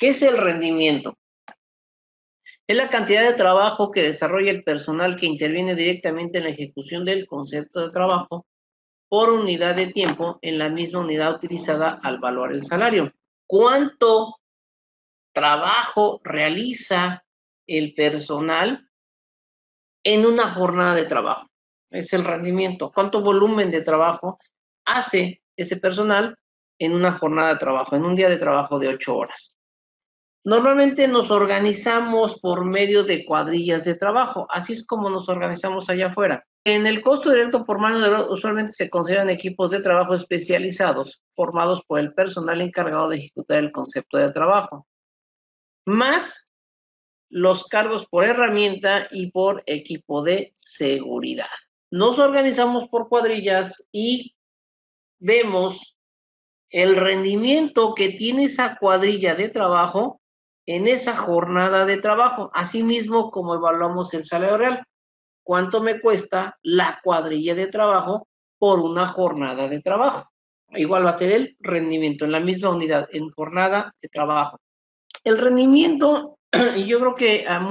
¿Qué es el rendimiento? Es la cantidad de trabajo que desarrolla el personal que interviene directamente en la ejecución del concepto de trabajo por unidad de tiempo en la misma unidad utilizada al valorar el salario. ¿Cuánto trabajo realiza el personal en una jornada de trabajo? Es el rendimiento. ¿Cuánto volumen de trabajo hace ese personal en una jornada de trabajo, en un día de trabajo de 8 horas? Normalmente nos organizamos por medio de cuadrillas de trabajo, así es como nos organizamos allá afuera. En el costo directo por mano de obra usualmente se consideran equipos de trabajo especializados, formados por el personal encargado de ejecutar el concepto de trabajo, más los cargos por herramienta y por equipo de seguridad. Nos organizamos por cuadrillas y vemos el rendimiento que tiene esa cuadrilla de trabajo en esa jornada de trabajo, asimismo como evaluamos el salario real. ¿Cuánto me cuesta la cuadrilla de trabajo por una jornada de trabajo? Igual va a ser el rendimiento en la misma unidad, en jornada de trabajo. El rendimiento, y yo creo que a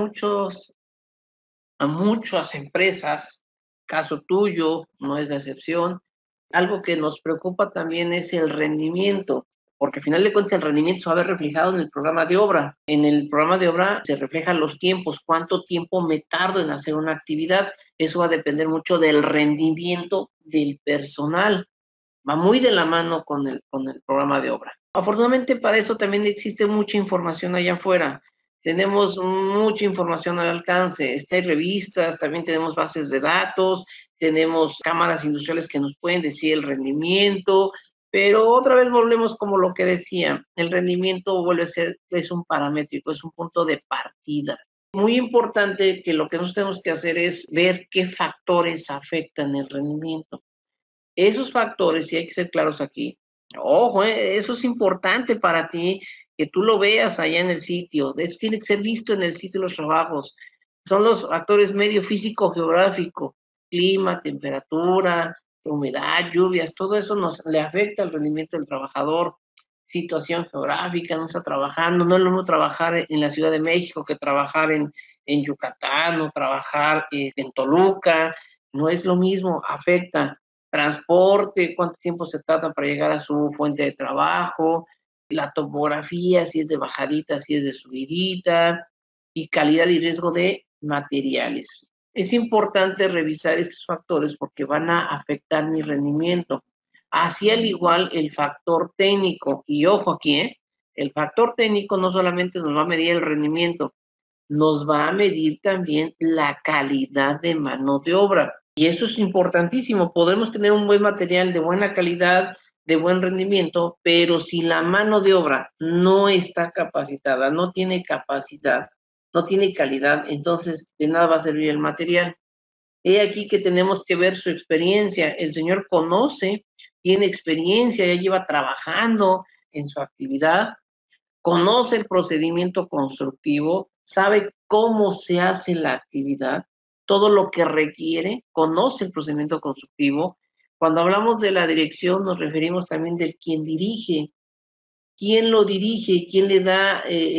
muchas empresas, caso tuyo, no es la excepción, algo que nos preocupa también es el rendimiento, porque al final de cuentas el rendimiento se va a ver reflejado en el programa de obra. En el programa de obra se reflejan los tiempos, cuánto tiempo me tardo en hacer una actividad. Eso va a depender mucho del rendimiento del personal. Va muy de la mano con el programa de obra. Afortunadamente para eso también existe mucha información allá afuera. Tenemos mucha información al alcance. Hay revistas, también tenemos bases de datos, tenemos cámaras industriales que nos pueden decir el rendimiento, pero otra vez volvemos como lo que decía, el rendimiento vuelve a ser, es un paramétrico, es un punto de partida. Muy importante que lo que nosotros tenemos que hacer es ver qué factores afectan el rendimiento. Esos factores, y hay que ser claros aquí, ojo, eso es importante para ti, que tú lo veas allá en el sitio, eso tiene que ser visto en el sitio de los trabajos. Son los factores medio físico geográfico, clima, temperatura, humedad, lluvias, todo eso nos le afecta al rendimiento del trabajador. Situación geográfica, no está trabajando, no es lo mismo trabajar en la Ciudad de México que trabajar en Yucatán o trabajar en Toluca, no es lo mismo, afecta transporte, cuánto tiempo se tarda para llegar a su fuente de trabajo, la topografía, si es de bajadita, si es de subidita, y calidad y riesgo de materiales. Es importante revisar estos factores porque van a afectar mi rendimiento. Así al igual el factor técnico, y ojo aquí, el factor técnico no solamente nos va a medir el rendimiento, nos va a medir también la calidad de mano de obra. Y eso es importantísimo. Podemos tener un buen material de buena calidad, de buen rendimiento, pero si la mano de obra no está capacitada, no tiene capacidad, no tiene calidad, entonces de nada va a servir el material. He aquí que tenemos que ver su experiencia. El señor conoce, tiene experiencia, ya lleva trabajando en su actividad, conoce el procedimiento constructivo, sabe cómo se hace la actividad, todo lo que requiere, conoce el procedimiento constructivo. Cuando hablamos de la dirección nos referimos también del quien dirige, quién lo dirige, quién le da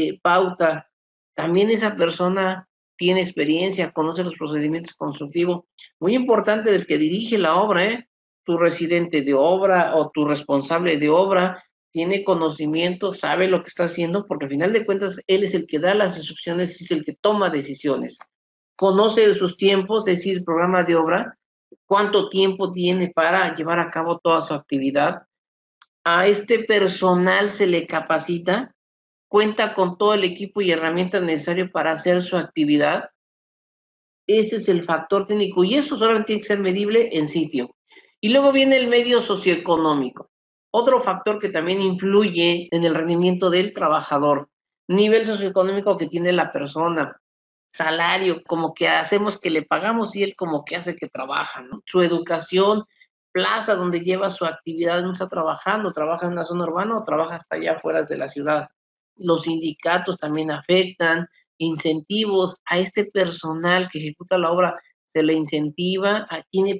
pauta. También esa persona tiene experiencia, conoce los procedimientos constructivos. Muy importante del que dirige la obra, ¿eh? Tu residente de obra o tu responsable de obra tiene conocimiento, sabe lo que está haciendo, porque al final de cuentas él es el que da las instrucciones y es el que toma decisiones. Conoce sus tiempos, es decir, el programa de obra, cuánto tiempo tiene para llevar a cabo toda su actividad. A este personal se le capacita, cuenta con todo el equipo y herramientas necesarias para hacer su actividad. Ese es el factor técnico y eso solamente tiene que ser medible en sitio. Y luego viene el medio socioeconómico, otro factor que también influye en el rendimiento del trabajador. Nivel socioeconómico que tiene la persona, salario, como que hacemos que le pagamos y él como que hace que trabaja, ¿no? Su educación, plaza donde lleva su actividad, no está trabajando, trabaja en una zona urbana o trabaja hasta allá afuera de la ciudad. Los sindicatos también afectan, incentivos a este personal que ejecuta la obra, se le incentiva, tiene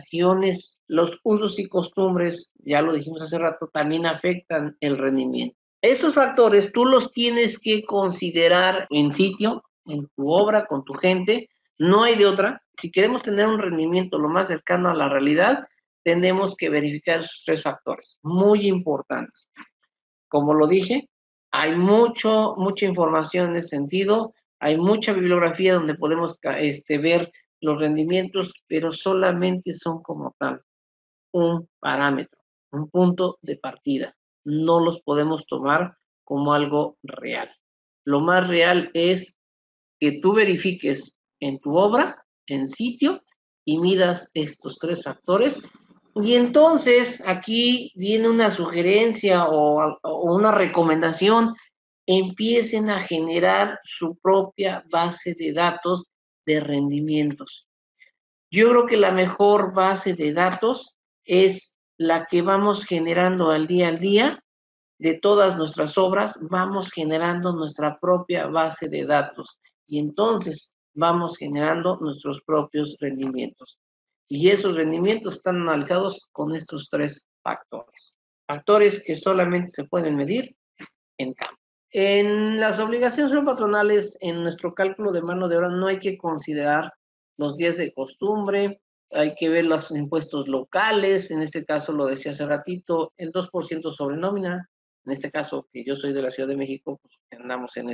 prestaciones, los usos y costumbres, ya lo dijimos hace rato, también afectan el rendimiento. Estos factores tú los tienes que considerar en sitio, en tu obra, con tu gente, no hay de otra. Si queremos tener un rendimiento lo más cercano a la realidad, tenemos que verificar esos tres factores, muy importantes. Como lo dije, hay mucha información en ese sentido, hay mucha bibliografía donde podemos ver los rendimientos, pero solamente son como tal un parámetro, un punto de partida. No los podemos tomar como algo real. Lo más real es que tú verifiques en tu obra, en sitio, y midas estos tres factores. Y entonces aquí viene una sugerencia o una recomendación. Empiecen a generar su propia base de datos de rendimientos. Yo creo que la mejor base de datos es la que vamos generando al día de todas nuestras obras, vamos generando nuestra propia base de datos y entonces vamos generando nuestros propios rendimientos. Y esos rendimientos están analizados con estos tres factores. Factores que solamente se pueden medir en campo. En las obligaciones patronales, en nuestro cálculo de mano de obra, no hay que considerar los días de costumbre, hay que ver los impuestos locales, en este caso lo decía hace ratito, el 2% sobre nómina, en este caso que yo soy de la Ciudad de México, pues andamos en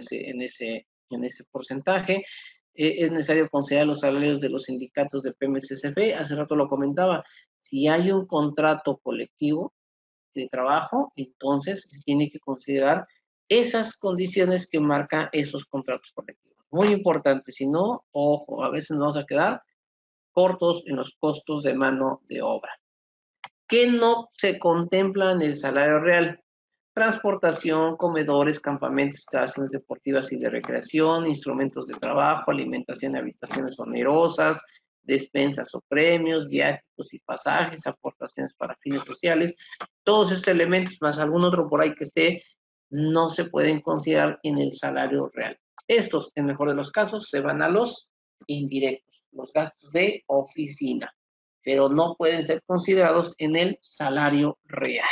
ese porcentaje. Es necesario considerar los salarios de los sindicatos de Pemex SFE, hace rato lo comentaba, si hay un contrato colectivo de trabajo, entonces se tiene que considerar esas condiciones que marcan esos contratos colectivos. Muy importante, si no, ojo, a veces nos vamos a quedar cortos en los costos de mano de obra. ¿Qué no se contempla en el salario real? Transportación, comedores, campamentos, instalaciones deportivas y de recreación, instrumentos de trabajo, alimentación y habitaciones onerosas, despensas o premios, viáticos y pasajes, aportaciones para fines sociales. Todos estos elementos, más algún otro por ahí que esté, no se pueden considerar en el salario real. Estos, en mejor de los casos, se van a los indirectos, los gastos de oficina, pero no pueden ser considerados en el salario real.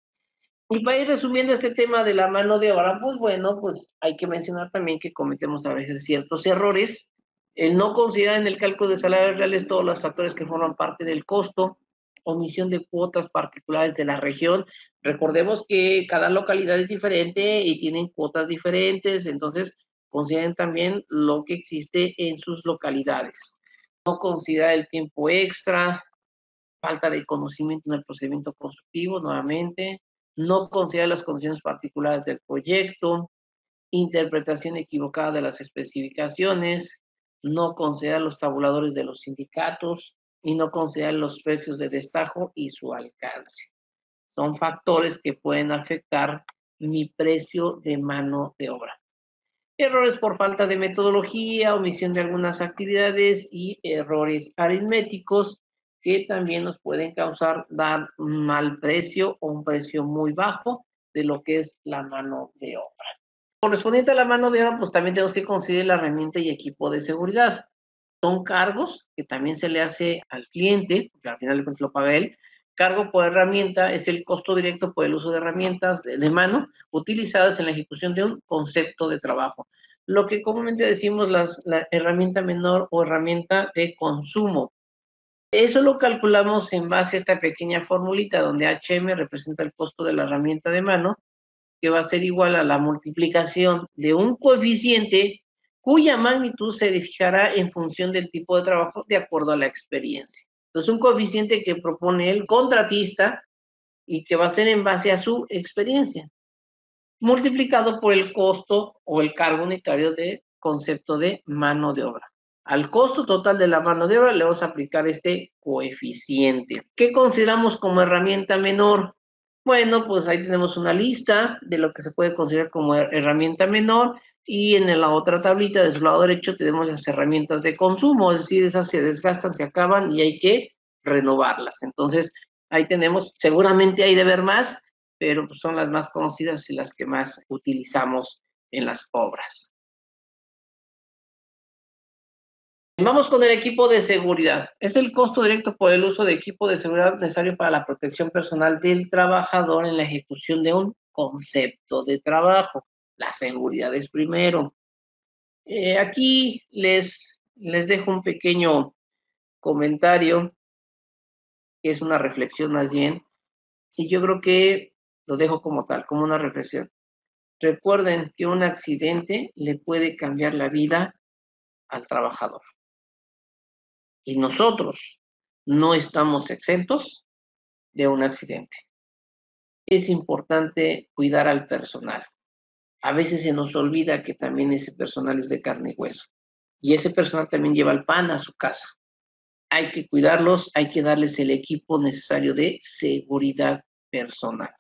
Y para ir resumiendo este tema de la mano de obra, pues bueno, pues hay que mencionar también que cometemos a veces ciertos errores. El no considerar en el cálculo de salarios reales todos los factores que forman parte del costo, omisión de cuotas particulares de la región. Recordemos que cada localidad es diferente y tienen cuotas diferentes, entonces consideren también lo que existe en sus localidades. No considerar el tiempo extra, falta de conocimiento en el procedimiento constructivo, nuevamente, no considerar las condiciones particulares del proyecto, interpretación equivocada de las especificaciones, no considerar los tabuladores de los sindicatos y no considerar los precios de destajo y su alcance. Son factores que pueden afectar mi precio de mano de obra. Errores por falta de metodología, omisión de algunas actividades y errores aritméticos que también nos pueden causar dar un mal precio o un precio muy bajo de lo que es la mano de obra. Correspondiente a la mano de obra, pues también tenemos que considerar la herramienta y equipo de seguridad. Son cargos que también se le hace al cliente, porque al final de cuentas lo paga él. Cargo por herramienta es el costo directo por el uso de herramientas de mano utilizadas en la ejecución de un concepto de trabajo. Lo que comúnmente decimos la herramienta menor o herramienta de consumo. Eso lo calculamos en base a esta pequeña formulita donde HM representa el costo de la herramienta de mano, que va a ser igual a la multiplicación de un coeficiente cuya magnitud se fijará en función del tipo de trabajo de acuerdo a la experiencia. Entonces, un coeficiente que propone el contratista y que va a ser en base a su experiencia, multiplicado por el costo o el cargo unitario de concepto de mano de obra. Al costo total de la mano de obra le vamos a aplicar este coeficiente. ¿Qué consideramos como herramienta menor? Bueno, pues ahí tenemos una lista de lo que se puede considerar como herramienta menor y en la otra tablita de su lado derecho tenemos las herramientas de consumo, es decir, esas se desgastan, se acaban y hay que renovarlas. Entonces, ahí tenemos, seguramente hay de ver más, pero pues son las más conocidas y las que más utilizamos en las obras. Vamos con el equipo de seguridad. Es el costo directo por el uso de equipo de seguridad necesario para la protección personal del trabajador en la ejecución de un concepto de trabajo. La seguridad es primero. Aquí les dejo un pequeño comentario, que es una reflexión más bien, y yo creo que lo dejo como tal, como una reflexión. Recuerden que un accidente le puede cambiar la vida al trabajador. Y nosotros no estamos exentos de un accidente. Es importante cuidar al personal. A veces se nos olvida que también ese personal es de carne y hueso. Y ese personal también lleva el pan a su casa. Hay que cuidarlos, hay que darles el equipo necesario de seguridad personal.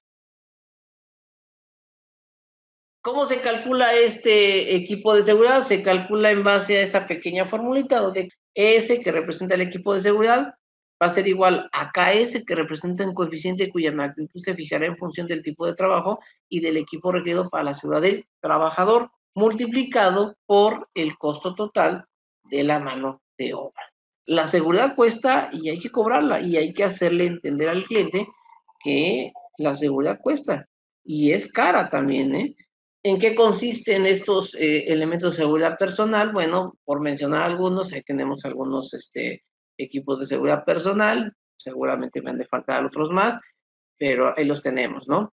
¿Cómo se calcula este equipo de seguridad? Se calcula en base a esa pequeña formulita donde S, que representa el equipo de seguridad, va a ser igual a KS, que representa un coeficiente cuya magnitud se fijará en función del tipo de trabajo y del equipo requerido para la seguridad del trabajador, multiplicado por el costo total de la mano de obra. La seguridad cuesta y hay que cobrarla y hay que hacerle entender al cliente que la seguridad cuesta y es cara también, ¿eh? ¿En qué consisten estos elementos de seguridad personal? Bueno, por mencionar algunos, ahí tenemos algunos equipos de seguridad personal, seguramente me han de faltar otros más, pero ahí los tenemos, ¿no?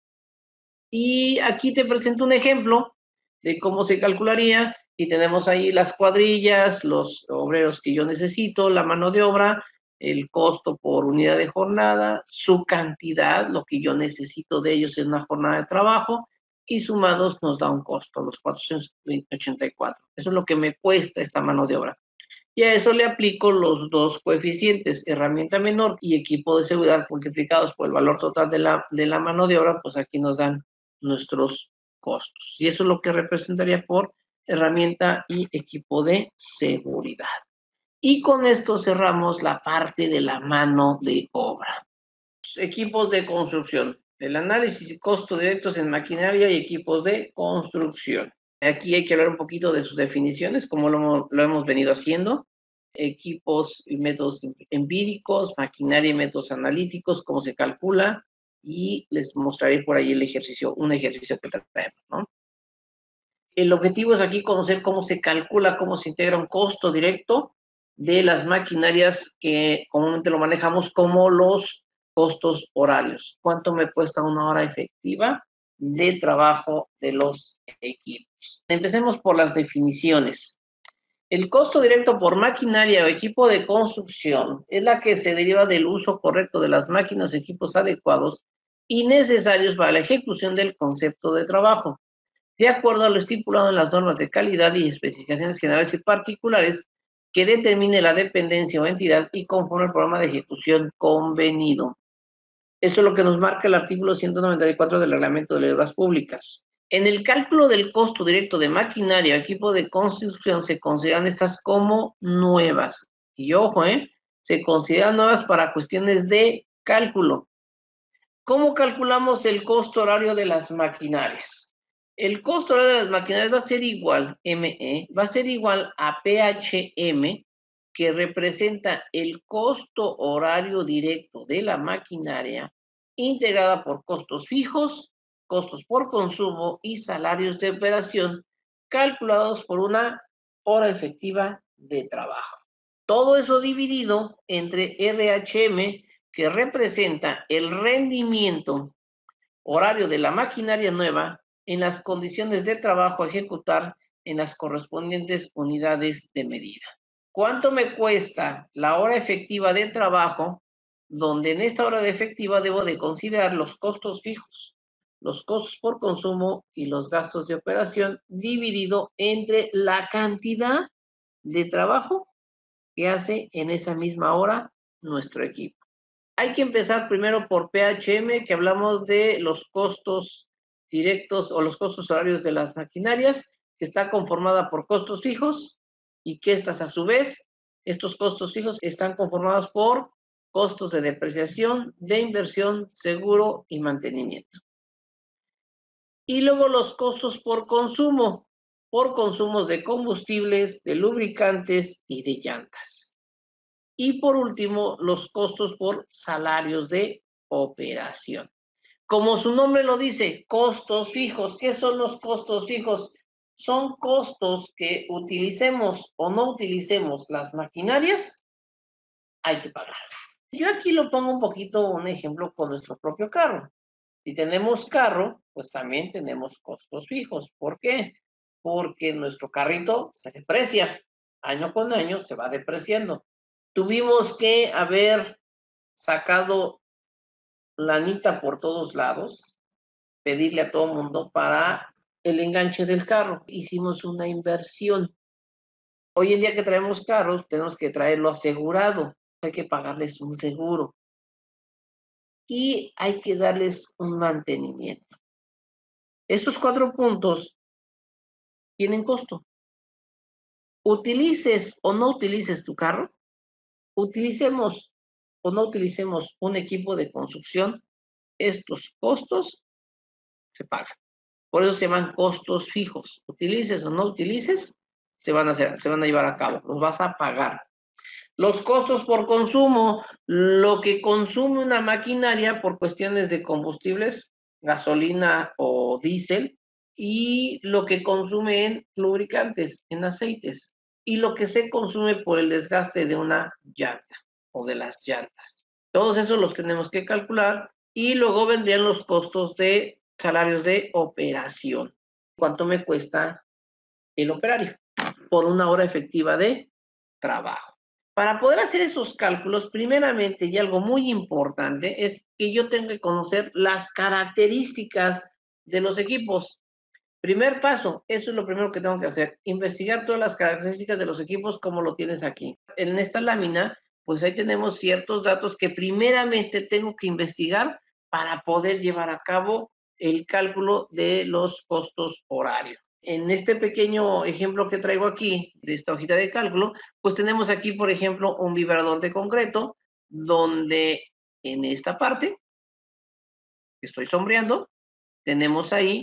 Y aquí te presento un ejemplo de cómo se calcularía, y tenemos ahí las cuadrillas, los obreros que yo necesito, la mano de obra, el costo por unidad de jornada, su cantidad, lo que yo necesito de ellos en una jornada de trabajo, y sumados nos da un costo, los 484. Eso es lo que me cuesta esta mano de obra. Y a eso le aplico los dos coeficientes, herramienta menor y equipo de seguridad multiplicados por el valor total de la mano de obra, pues aquí nos dan nuestros costos. Y eso es lo que representaría por herramienta y equipo de seguridad. Y con esto cerramos la parte de la mano de obra. Equipos de construcción. El análisis y costo directos en maquinaria y equipos de construcción. Aquí hay que hablar un poquito de sus definiciones, como lo hemos venido haciendo. Equipos y métodos empíricos, maquinaria y métodos analíticos, cómo se calcula, y les mostraré por ahí un ejercicio que traemos, ¿no? El objetivo es aquí conocer cómo se calcula, cómo se integra un costo directo de las maquinarias que comúnmente lo manejamos como los costos horarios. ¿Cuánto me cuesta una hora efectiva de trabajo de los equipos? Empecemos por las definiciones. El costo directo por maquinaria o equipo de construcción es la que se deriva del uso correcto de las máquinas o equipos adecuados y necesarios para la ejecución del concepto de trabajo, de acuerdo a lo estipulado en las normas de calidad y especificaciones generales y particulares que determine la dependencia o entidad y conforme al programa de ejecución convenido. Esto es lo que nos marca el artículo 194 del Reglamento de Obras Públicas. En el cálculo del costo directo de maquinaria o equipo de construcción se consideran estas como nuevas. Y ojo, se consideran nuevas para cuestiones de cálculo. ¿Cómo calculamos el costo horario de las maquinarias? El costo horario de las maquinarias va a ser igual, ME, va a ser igual a PHM, que representa el costo horario directo de la maquinaria, integrada por costos fijos, costos por consumo y salarios de operación, calculados por una hora efectiva de trabajo. Todo eso dividido entre RHM, que representa el rendimiento horario de la maquinaria nueva en las condiciones de trabajo a ejecutar en las correspondientes unidades de medida. ¿Cuánto me cuesta la hora efectiva de trabajo? Donde en esta hora de efectiva debo de considerar los costos fijos, los costos por consumo y los gastos de operación dividido entre la cantidad de trabajo que hace en esa misma hora nuestro equipo. Hay que empezar primero por PHM, que hablamos de los costos directos o los costos horarios de las maquinarias, que está conformada por costos fijos y que estas a su vez, estos costos fijos están conformados por costos de depreciación, de inversión, seguro y mantenimiento. Y luego los costos por consumos de combustibles, de lubricantes y de llantas. Y por último, los costos por salarios de operación. Como su nombre lo dice, costos fijos. ¿Qué son los costos fijos? Son costos que utilicemos o no utilicemos las maquinarias, hay que pagar. Yo aquí lo pongo un poquito, un ejemplo con nuestro propio carro. Si tenemos carro, pues también tenemos costos fijos. ¿Por qué? Porque nuestro carrito se deprecia. Año con año se va depreciando. Tuvimos que haber sacado lanita por todos lados, pedirle a todo mundo para el enganche del carro. Hicimos una inversión. Hoy en día que traemos carros, tenemos que traerlo asegurado. Hay que pagarles un seguro. Y hay que darles un mantenimiento. Estos 4 puntos tienen costo. Utilices o no utilices tu carro, utilicemos o no utilicemos un equipo de construcción, estos costos se pagan. Por eso se llaman costos fijos. Utilices o no utilices, se van a llevar a cabo, los vas a pagar. Los costos por consumo, lo que consume una maquinaria por cuestiones de combustibles, gasolina o diésel, y lo que consume en lubricantes, en aceites, y lo que se consume por el desgaste de una llanta o de las llantas. Todos esos los tenemos que calcular y luego vendrían los costos de salarios de operación. ¿Cuánto me cuesta el operario por una hora efectiva de trabajo? Para poder hacer esos cálculos, primeramente, y algo muy importante, es que yo tengo que conocer las características de los equipos. Primer paso, eso es lo primero que tengo que hacer, investigar todas las características de los equipos como lo tienes aquí. En esta lámina, pues ahí tenemos ciertos datos que primeramente tengo que investigar para poder llevar a cabo el cálculo de los costos horarios. En este pequeño ejemplo que traigo aquí, de esta hojita de cálculo, pues tenemos aquí, por ejemplo, un vibrador de concreto, donde en esta parte, que estoy sombreando, tenemos ahí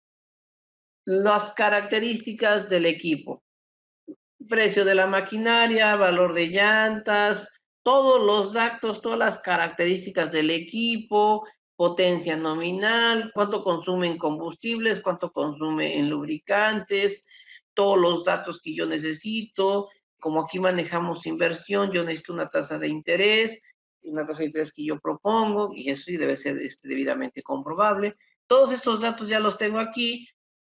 las características del equipo. Precio de la maquinaria, valor de llantas, todos los datos, todas las características del equipo, potencia nominal, cuánto consume en combustibles, cuánto consume en lubricantes, todos los datos que yo necesito. Como aquí manejamos inversión, yo necesito una tasa de interés que yo propongo, y eso sí debe ser debidamente comprobable. Todos estos datos ya los tengo aquí.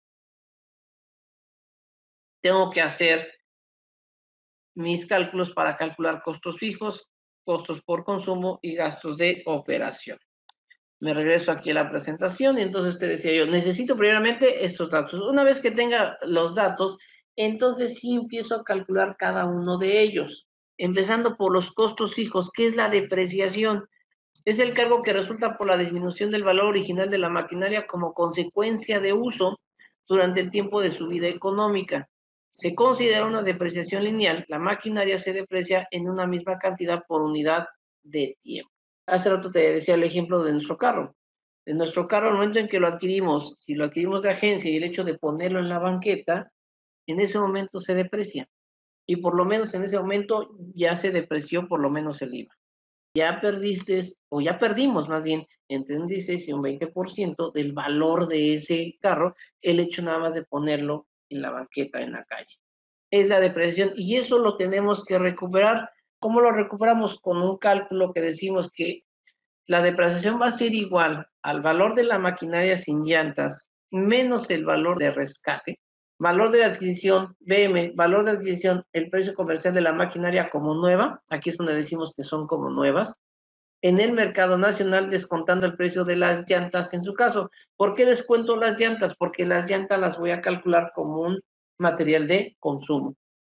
Tengo que hacer mis cálculos para calcular costos fijos, costos por consumo y gastos de operación. Me regreso aquí a la presentación y entonces te decía yo, necesito primeramente estos datos. Una vez que tenga los datos, entonces sí empiezo a calcular cada uno de ellos, empezando por los costos fijos, que es la depreciación. Es el cargo que resulta por la disminución del valor original de la maquinaria como consecuencia de uso durante el tiempo de su vida económica. Se considera una depreciación lineal. La maquinaria se deprecia en una misma cantidad por unidad de tiempo. Hace rato te decía el ejemplo de nuestro carro. En nuestro carro, al momento en que lo adquirimos, si lo adquirimos de agencia y el hecho de ponerlo en la banqueta, en ese momento se deprecia. Y por lo menos en ese momento ya se depreció por lo menos el IVA. Ya perdiste, o ya perdimos más bien, entre un 16 y un 20% del valor de ese carro, el hecho nada más de ponerlo en la banqueta, en la calle. Es la depreciación y eso lo tenemos que recuperar. ¿Cómo lo recuperamos? Con un cálculo que decimos que la depreciación va a ser igual al valor de la maquinaria sin llantas menos el valor de rescate, valor de adquisición, BM, valor de adquisición, el precio comercial de la maquinaria como nueva, aquí es donde decimos que son como nuevas, en el mercado nacional descontando el precio de las llantas en su caso. ¿Por qué descuento las llantas? Porque las llantas las voy a calcular como un material de consumo.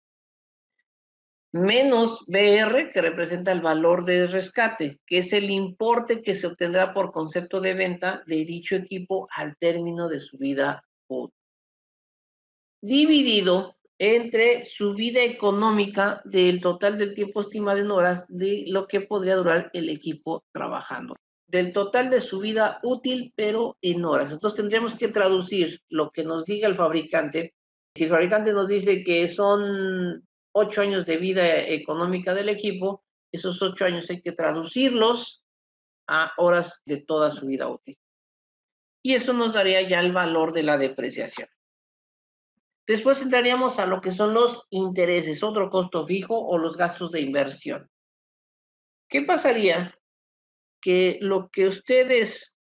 Menos BR, que representa el valor de rescate, que es el importe que se obtendrá por concepto de venta de dicho equipo al término de su vida útil. Dividido entre su vida económica del total del tiempo estimado en horas de lo que podría durar el equipo trabajando. Del total de su vida útil, pero en horas. Entonces tendríamos que traducir lo que nos diga el fabricante. Si el fabricante nos dice que son 8 años de vida económica del equipo, esos 8 años hay que traducirlos a horas de toda su vida útil. y eso nos daría ya el valor de la depreciación. Después entraríamos a lo que son los intereses, otro costo fijo o los gastos de inversión. ¿Qué pasaría? Que lo que ustedes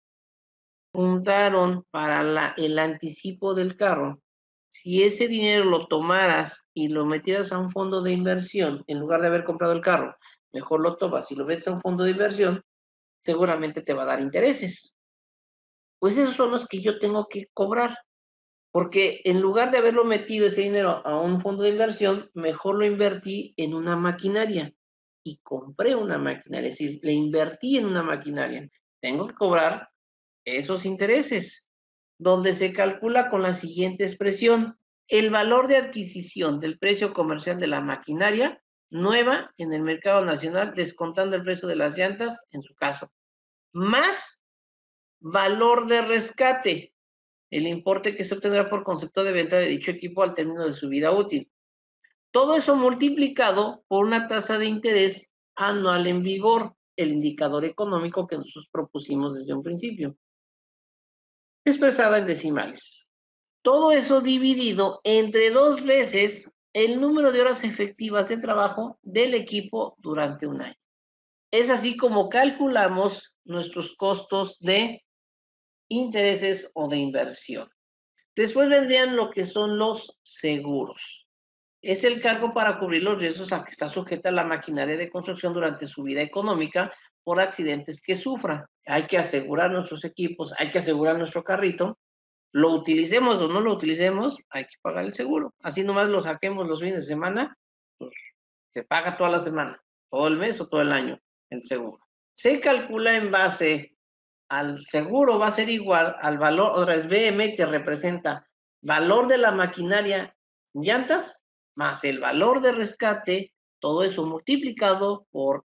juntaron para el anticipo del carro, si ese dinero lo tomaras y lo metieras a un fondo de inversión, en lugar de haber comprado el carro, mejor lo tomas y lo metes a un fondo de inversión, seguramente te va a dar intereses. Pues esos son los que yo tengo que cobrar, porque en lugar de haberlo metido ese dinero a un fondo de inversión, mejor lo invertí en una maquinaria y compré una maquinaria, es decir, le invertí en una maquinaria. Tengo que cobrar esos intereses, donde se calcula con la siguiente expresión: el valor de adquisición del precio comercial de la maquinaria nueva en el mercado nacional, descontando el precio de las llantas, en su caso, más valor de rescate, el importe que se obtendrá por concepto de venta de dicho equipo al término de su vida útil. Todo eso multiplicado por una tasa de interés anual en vigor, el indicador económico que nosotros propusimos desde un principio, expresada en decimales. Todo eso dividido entre 2 veces el número de horas efectivas de trabajo del equipo durante un año. Es así como calculamos nuestros costos de intereses o de inversión. Después vendrían lo que son los seguros. Es el cargo para cubrir los riesgos a que está sujeta la maquinaria de construcción durante su vida económica por accidentes que sufra. Hay que asegurar nuestros equipos, hay que asegurar nuestro carrito. Lo utilicemos o no lo utilicemos, hay que pagar el seguro. Así nomás lo saquemos los fines de semana, pues se paga toda la semana, todo el mes o todo el año el seguro. Se calcula en base al seguro, va a ser igual al valor, otra vez BM, que representa valor de la maquinaria llantas más el valor de rescate, todo eso multiplicado por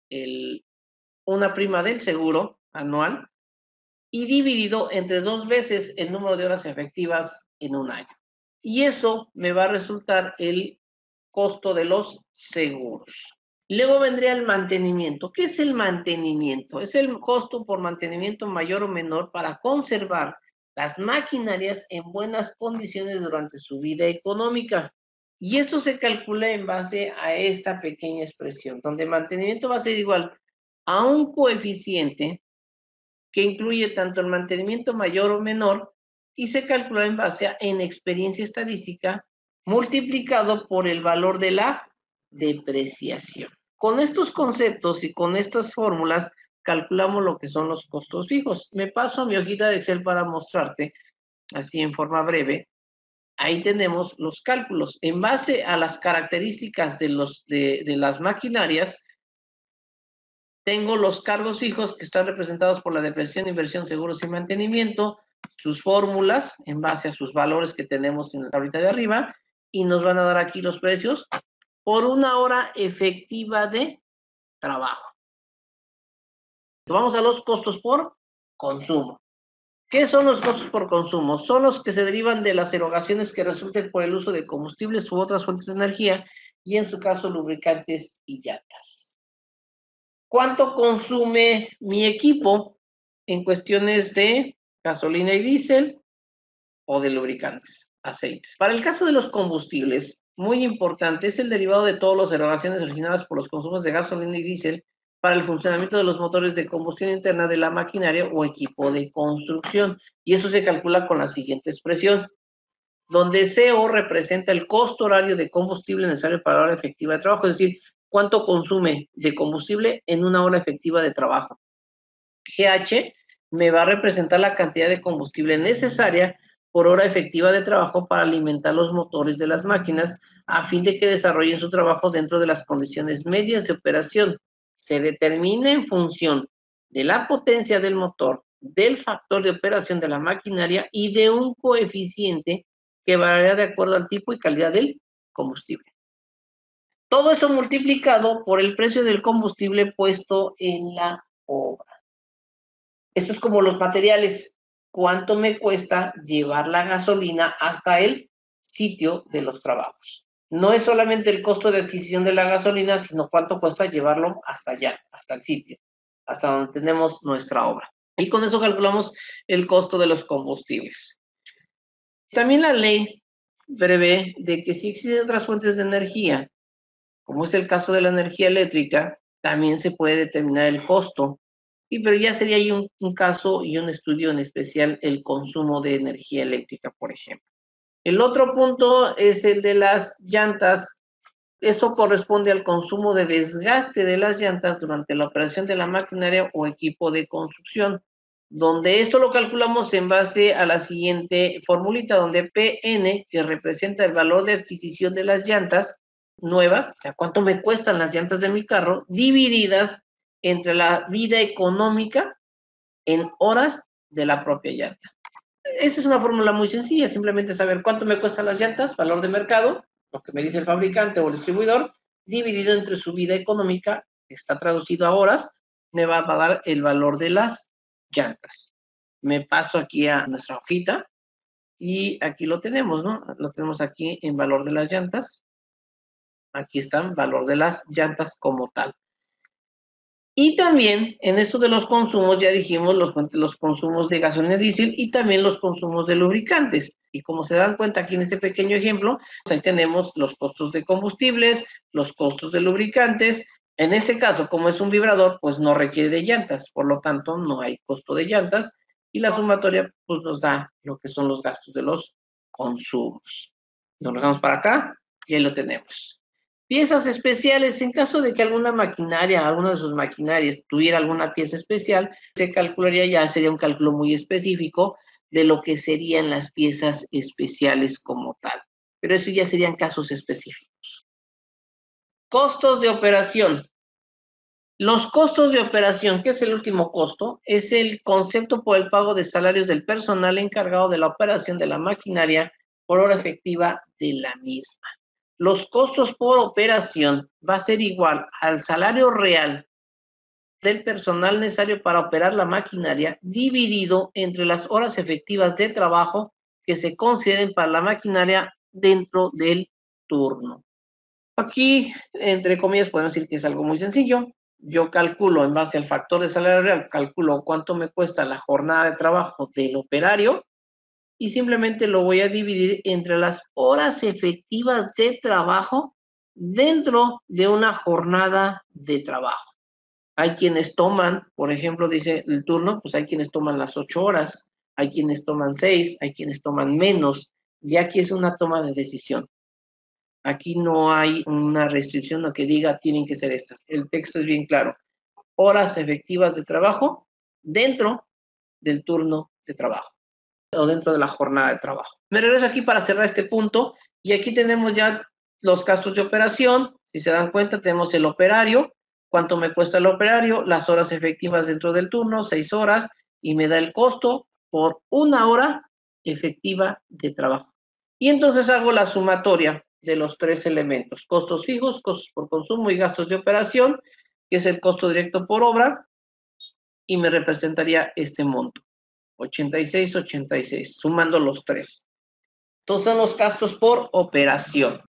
una prima del seguro anual y dividido entre 2 veces el número de horas efectivas en un año. Y eso me va a resultar el costo de los seguros. Luego vendría el mantenimiento. ¿Qué es el mantenimiento? Es el costo por mantenimiento mayor o menor para conservar las maquinarias en buenas condiciones durante su vida económica. Y esto se calcula en base a esta pequeña expresión, donde mantenimiento va a ser igual a un coeficiente que incluye tanto el mantenimiento mayor o menor y se calcula en base en experiencia estadística multiplicado por el valor de la depreciación. Con estos conceptos y con estas fórmulas calculamos lo que son los costos fijos. Me paso a mi hojita de Excel para mostrarte, así en forma breve. Ahí tenemos los cálculos. En base a las características de las maquinarias, tengo los cargos fijos que están representados por la depreciación, inversión, seguros y mantenimiento, sus fórmulas en base a sus valores que tenemos en la tablita de arriba, y nos van a dar aquí los precios por una hora efectiva de trabajo. Vamos a los costos por consumo. ¿Qué son los costos por consumo? Son los que se derivan de las erogaciones que resulten por el uso de combustibles u otras fuentes de energía, y en su caso lubricantes y llantas. ¿Cuánto consume mi equipo en cuestiones de gasolina y diésel o de lubricantes, aceites? Para el caso de los combustibles, muy importante, es el derivado de todas las erogaciones originadas por los consumos de gasolina y diésel para el funcionamiento de los motores de combustión interna de la maquinaria o equipo de construcción. Y eso se calcula con la siguiente expresión, donde CO representa el costo horario de combustible necesario para la hora efectiva de trabajo, es decir, cuánto consume de combustible en una hora efectiva de trabajo. GH me va a representar la cantidad de combustible necesaria por hora efectiva de trabajo para alimentar los motores de las máquinas a fin de que desarrollen su trabajo dentro de las condiciones medias de operación. Se determina en función de la potencia del motor, del factor de operación de la maquinaria y de un coeficiente que variará de acuerdo al tipo y calidad del combustible. Todo eso multiplicado por el precio del combustible puesto en la obra. Esto es como los materiales. ¿Cuánto me cuesta llevar la gasolina hasta el sitio de los trabajos? No es solamente el costo de adquisición de la gasolina, sino cuánto cuesta llevarlo hasta allá, hasta el sitio, hasta donde tenemos nuestra obra. Y con eso calculamos el costo de los combustibles. También la ley prevé de que si existen otras fuentes de energía, como es el caso de la energía eléctrica, también se puede determinar el costo. Sí, pero ya sería ahí un caso y un estudio en especial el consumo de energía eléctrica, por ejemplo. El otro punto es el de las llantas. Esto corresponde al consumo de desgaste de las llantas durante la operación de la maquinaria o equipo de construcción, donde esto lo calculamos en base a la siguiente formulita, donde PN, que representa el valor de adquisición de las llantas nuevas, o sea, cuánto me cuestan las llantas de mi carro, divididas entre la vida económica en horas de la propia llanta. Esa es una fórmula muy sencilla, simplemente saber cuánto me cuestan las llantas, valor de mercado, lo que me dice el fabricante o el distribuidor, dividido entre su vida económica, que está traducido a horas, me va a dar el valor de las llantas. Me paso aquí a nuestra hojita y aquí lo tenemos, ¿no? Lo tenemos aquí en valor de las llantas. Aquí está, valor de las llantas como tal. Y también en esto de los consumos, ya dijimos los consumos de gasolina diésel y también los consumos de lubricantes. Y como se dan cuenta aquí en este pequeño ejemplo, pues ahí tenemos los costos de combustibles, los costos de lubricantes. En este caso, como es un vibrador, pues no requiere de llantas, por lo tanto no hay costo de llantas y la sumatoria pues nos da lo que son los gastos de los consumos. Nos vamos para acá y ahí lo tenemos. Piezas especiales, en caso de que alguna maquinaria, alguna de sus maquinarias tuviera alguna pieza especial, se calcularía ya, sería un cálculo muy específico de lo que serían las piezas especiales como tal. Pero eso ya serían casos específicos. Costos de operación. Los costos de operación, que es el último costo, es el concepto por el pago de salarios del personal encargado de la operación de la maquinaria por hora efectiva de la misma. Los costos por operación va a ser igual al salario real del personal necesario para operar la maquinaria dividido entre las horas efectivas de trabajo que se consideren para la maquinaria dentro del turno. Aquí, entre comillas, podemos decir que es algo muy sencillo. Yo calculo en base al factor de salario real, calculo cuánto me cuesta la jornada de trabajo del operario y simplemente lo voy a dividir entre las horas efectivas de trabajo dentro de una jornada de trabajo. Hay quienes toman, por ejemplo, dice el turno, pues hay quienes toman las 8 horas, hay quienes toman 6, hay quienes toman menos, y aquí es una toma de decisión. Aquí no hay una restricción o que diga tienen que ser estas. El texto es bien claro. Horas efectivas de trabajo dentro del turno de trabajo o dentro de la jornada de trabajo. Me regreso aquí para cerrar este punto y aquí tenemos ya los gastos de operación. Si se dan cuenta, tenemos el operario, cuánto me cuesta el operario, las horas efectivas dentro del turno, 6 horas, y me da el costo por una hora efectiva de trabajo. Y entonces hago la sumatoria de los tres elementos, costos fijos, costos por consumo y gastos de operación, que es el costo directo por obra, y me representaría este monto. 86, 86, sumando los tres. Entonces son los gastos por operación.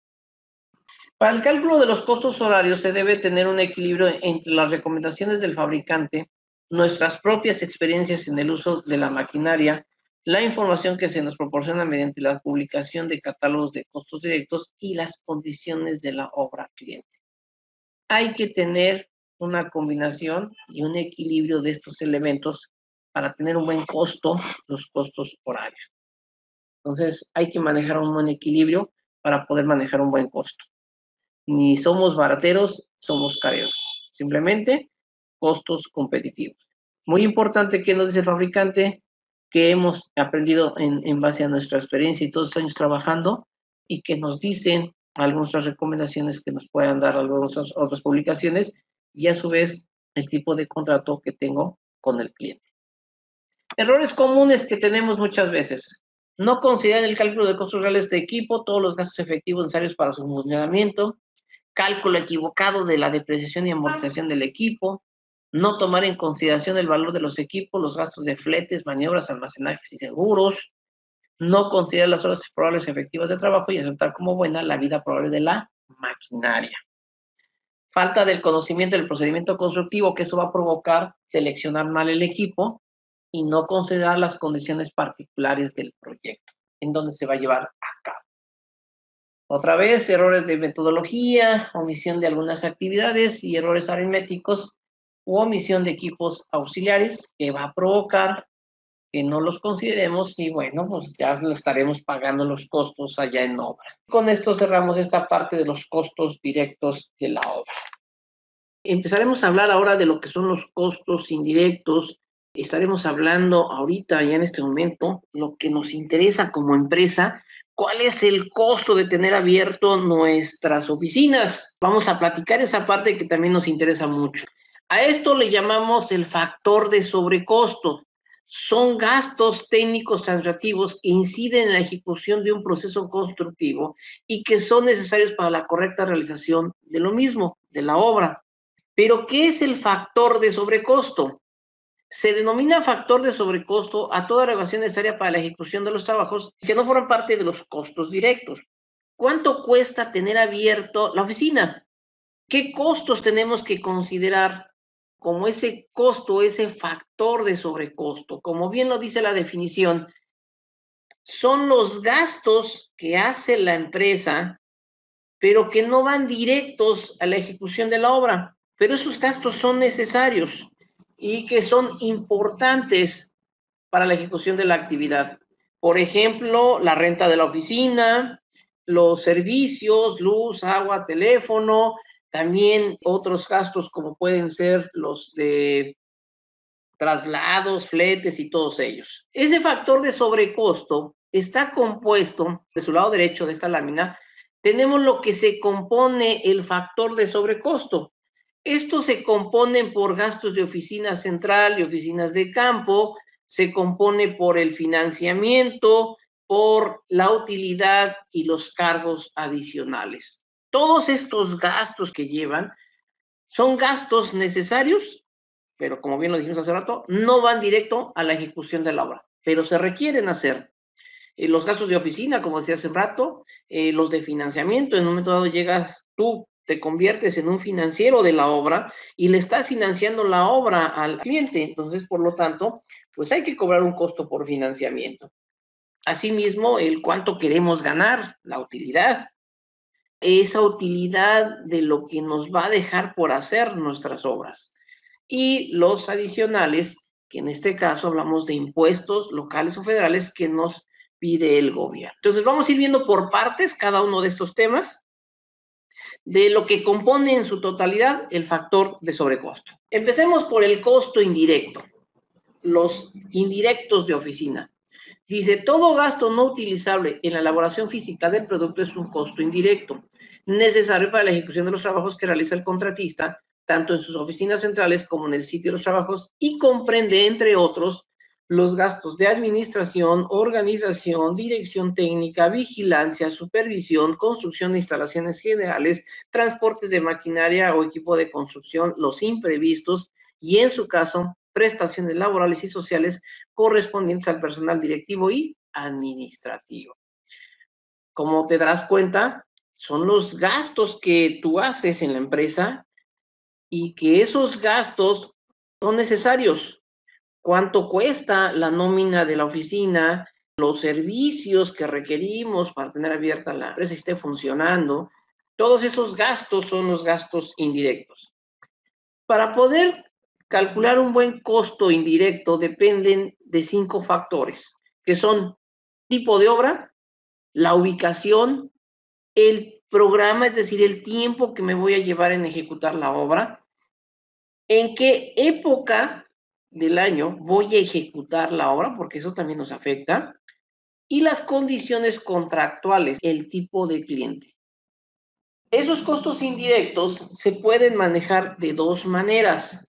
Para el cálculo de los costos horarios se debe tener un equilibrio entre las recomendaciones del fabricante, nuestras propias experiencias en el uso de la maquinaria, la información que se nos proporciona mediante la publicación de catálogos de costos directos y las condiciones de la obra cliente. Hay que tener una combinación y un equilibrio de estos elementos para tener un buen costo, los costos horarios. Entonces, hay que manejar un buen equilibrio para poder manejar un buen costo. Ni somos barateros, somos careros. Simplemente costos competitivos. Muy importante que nos dice el fabricante, que hemos aprendido en base a nuestra experiencia y todos los años trabajando y que nos dicen algunas recomendaciones que nos puedan dar algunas otras publicaciones y a su vez el tipo de contrato que tengo con el cliente. Errores comunes que tenemos muchas veces. No considerar el cálculo de costos reales de equipo, todos los gastos efectivos necesarios para su funcionamiento, cálculo equivocado de la depreciación y amortización del equipo, no tomar en consideración el valor de los equipos, los gastos de fletes, maniobras, almacenajes y seguros, no considerar las horas probables efectivas de trabajo y aceptar como buena la vida probable de la maquinaria. Falta del conocimiento del procedimiento constructivo, que eso va a provocar seleccionar mal el equipo y no considerar las condiciones particulares del proyecto, en donde se va a llevar a cabo. Otra vez, errores de metodología, omisión de algunas actividades y errores aritméticos u omisión de equipos auxiliares que va a provocar que no los consideremos y bueno, pues ya le estaremos pagando los costos allá en obra. Con esto cerramos esta parte de los costos directos de la obra. Empezaremos a hablar ahora de lo que son los costos indirectos. Estaremos hablando ahorita, ya en este momento, lo que nos interesa como empresa, cuál es el costo de tener abierto nuestras oficinas. Vamos a platicar esa parte que también nos interesa mucho. A esto le llamamos el factor de sobrecosto. Son gastos técnicos administrativos que inciden en la ejecución de un proceso constructivo y que son necesarios para la correcta realización de lo mismo, de la obra. Pero, ¿qué es el factor de sobrecosto? Se denomina factor de sobrecosto a toda erogación necesaria para la ejecución de los trabajos que no forman parte de los costos directos. ¿Cuánto cuesta tener abierto la oficina? ¿Qué costos tenemos que considerar como ese costo, ese factor de sobrecosto? Como bien lo dice la definición, son los gastos que hace la empresa, pero que no van directos a la ejecución de la obra. Pero esos gastos son necesarios y que son importantes para la ejecución de la actividad. Por ejemplo, la renta de la oficina, los servicios, luz, agua, teléfono, también otros gastos como pueden ser los de traslados, fletes y todos ellos. Ese factor de sobrecosto está compuesto, de su lado derecho de esta lámina, tenemos lo que se compone el factor de sobrecosto. Estos se componen por gastos de oficina central y oficinas de campo, se compone por el financiamiento, por la utilidad y los cargos adicionales. Todos estos gastos que llevan son gastos necesarios, pero como bien lo dijimos hace rato, no van directo a la ejecución de la obra, pero se requieren hacer. Los gastos de oficina, como decía hace rato, los de financiamiento, en un momento dado llegas tú, te conviertes en un financiero de la obra y le estás financiando la obra al cliente, entonces, por lo tanto, pues hay que cobrar un costo por financiamiento. Asimismo, el cuánto queremos ganar, la utilidad, esa utilidad de lo que nos va a dejar por hacer nuestras obras. Y los adicionales, que en este caso hablamos de impuestos locales o federales que nos pide el gobierno. Entonces vamos a ir viendo por partes cada uno de estos temas, de lo que compone en su totalidad el factor de sobrecosto. Empecemos por el costo indirecto, los indirectos de oficina. Dice, todo gasto no utilizable en la elaboración física del producto es un costo indirecto, necesario para la ejecución de los trabajos que realiza el contratista, tanto en sus oficinas centrales como en el sitio de los trabajos, y comprende, entre otros, los gastos de administración, organización, dirección técnica, vigilancia, supervisión, construcción de instalaciones generales, transportes de maquinaria o equipo de construcción, los imprevistos y, en su caso, prestaciones laborales y sociales correspondientes al personal directivo y administrativo. Como te darás cuenta, son los gastos que tú haces en la empresa y que esos gastos son necesarios. ¿Cuánto cuesta la nómina de la oficina? Los servicios que requerimos para tener abierta la empresa y esté funcionando. Todos esos gastos son los gastos indirectos. Para poder calcular un buen costo indirecto dependen de 5 factores, que son tipo de obra, la ubicación, el programa, es decir, el tiempo que me voy a llevar en ejecutar la obra, en qué época del año voy a ejecutar la obra, porque eso también nos afecta, y las condiciones contractuales, el tipo de cliente. Esos costos indirectos se pueden manejar de dos maneras.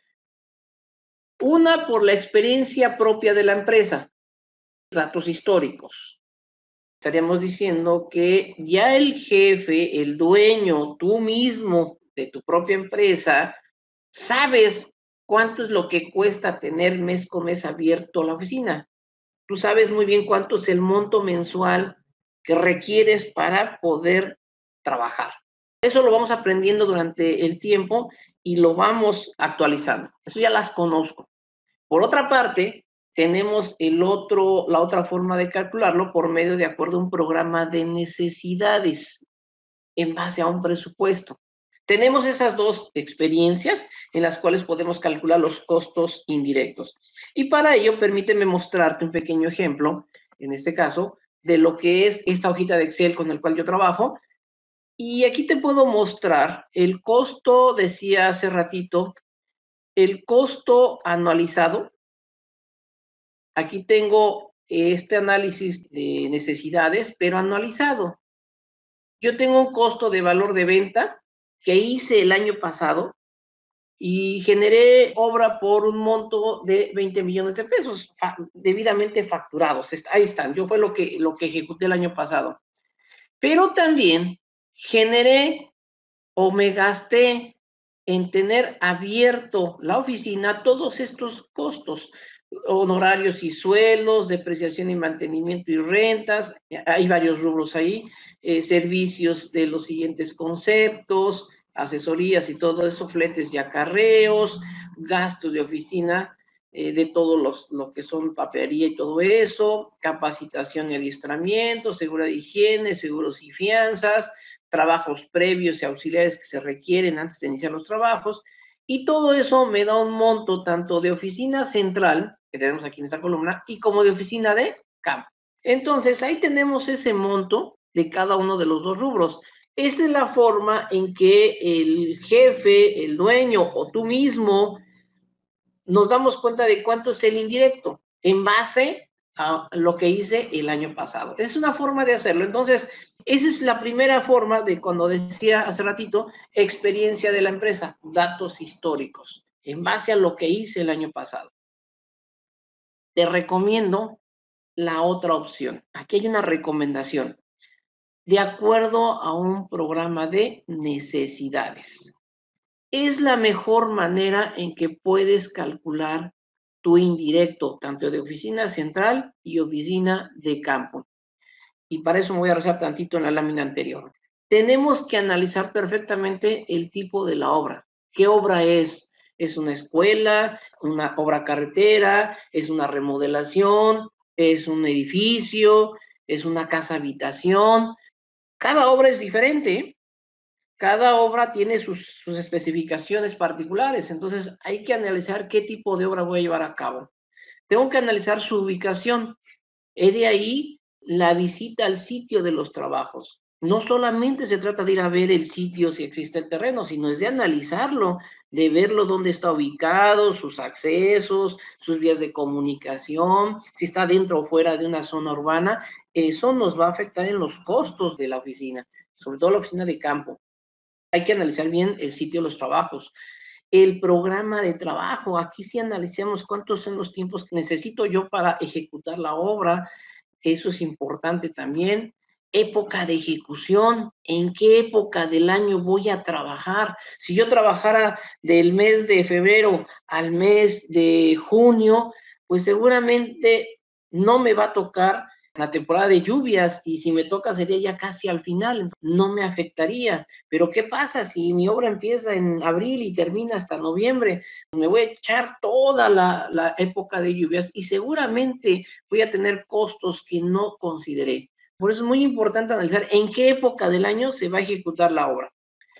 Una, por la experiencia propia de la empresa, datos históricos. Estaríamos diciendo que ya el jefe, el dueño, tú mismo de tu propia empresa, sabes cuánto es lo que cuesta tener mes con mes abierto la oficina. Tú sabes muy bien cuánto es el monto mensual que requieres para poder trabajar. Eso lo vamos aprendiendo durante el tiempo y lo vamos actualizando. Eso ya las conozco. Por otra parte, tenemos la otra forma de calcularlo por medio de acuerdo a un programa de necesidades en base a un presupuesto. Tenemos esas dos experiencias en las cuales podemos calcular los costos indirectos. Y para ello, permíteme mostrarte un pequeño ejemplo, en este caso, de lo que es esta hojita de Excel con el cual yo trabajo. Y aquí te puedo mostrar el costo, decía hace ratito, el costo anualizado. Aquí tengo este análisis de necesidades, pero anualizado. Yo tengo un costo de valor de venta que hice el año pasado y generé obra por un monto de 20 millones de pesos, debidamente facturados. Ahí están, yo fue lo que ejecuté el año pasado. Pero también generé o me gasté en tener abierto la oficina todos estos costos, honorarios y sueldos, depreciación y mantenimiento y rentas, hay varios rubros ahí, servicios de los siguientes conceptos, asesorías y todo eso, fletes y acarreos, gastos de oficina, de todos lo que son papelería y todo eso, capacitación y adiestramiento, seguro de higiene, seguros y fianzas, trabajos previos y auxiliares que se requieren antes de iniciar los trabajos, y todo eso me da un monto tanto de oficina central, que tenemos aquí en esta columna, y como de oficina de campo. Entonces, ahí tenemos ese monto de cada uno de los dos rubros. Esta es la forma en que el jefe, el dueño o tú mismo nos damos cuenta de cuánto es el indirecto en base a lo que hice el año pasado. Es una forma de hacerlo. Entonces, esa es la primera forma de cuando decía hace ratito, experiencia de la empresa, datos históricos, en base a lo que hice el año pasado. Te recomiendo la otra opción. Aquí hay una recomendación. De acuerdo a un programa de necesidades. Es la mejor manera en que puedes calcular tu indirecto, tanto de oficina central y oficina de campo. Y para eso me voy a rezar tantito en la lámina anterior. Tenemos que analizar perfectamente el tipo de la obra. ¿Qué obra es? ¿Es una escuela, una obra carretera, es una remodelación, es un edificio, es una casa habitación? Cada obra es diferente. Cada obra tiene sus especificaciones particulares, entonces hay que analizar qué tipo de obra voy a llevar a cabo. Tengo que analizar su ubicación. He de ahí la visita al sitio de los trabajos. No solamente se trata de ir a ver el sitio si existe el terreno, sino es de analizarlo, de verlo dónde está ubicado, sus accesos, sus vías de comunicación, si está dentro o fuera de una zona urbana. Eso nos va a afectar en los costos de la oficina, sobre todo la oficina de campo. Hay que analizar bien el sitio de los trabajos. El programa de trabajo, aquí sí analicemos cuántos son los tiempos que necesito yo para ejecutar la obra, eso es importante también. Época de ejecución, en qué época del año voy a trabajar. Si yo trabajara del mes de febrero al mes de junio, pues seguramente no me va a tocar la temporada de lluvias y si me toca sería ya casi al final, no me afectaría. Pero ¿qué pasa si mi obra empieza en abril y termina hasta noviembre? Me voy a echar toda la época de lluvias y seguramente voy a tener costos que no consideré. Por eso es muy importante analizar en qué época del año se va a ejecutar la obra.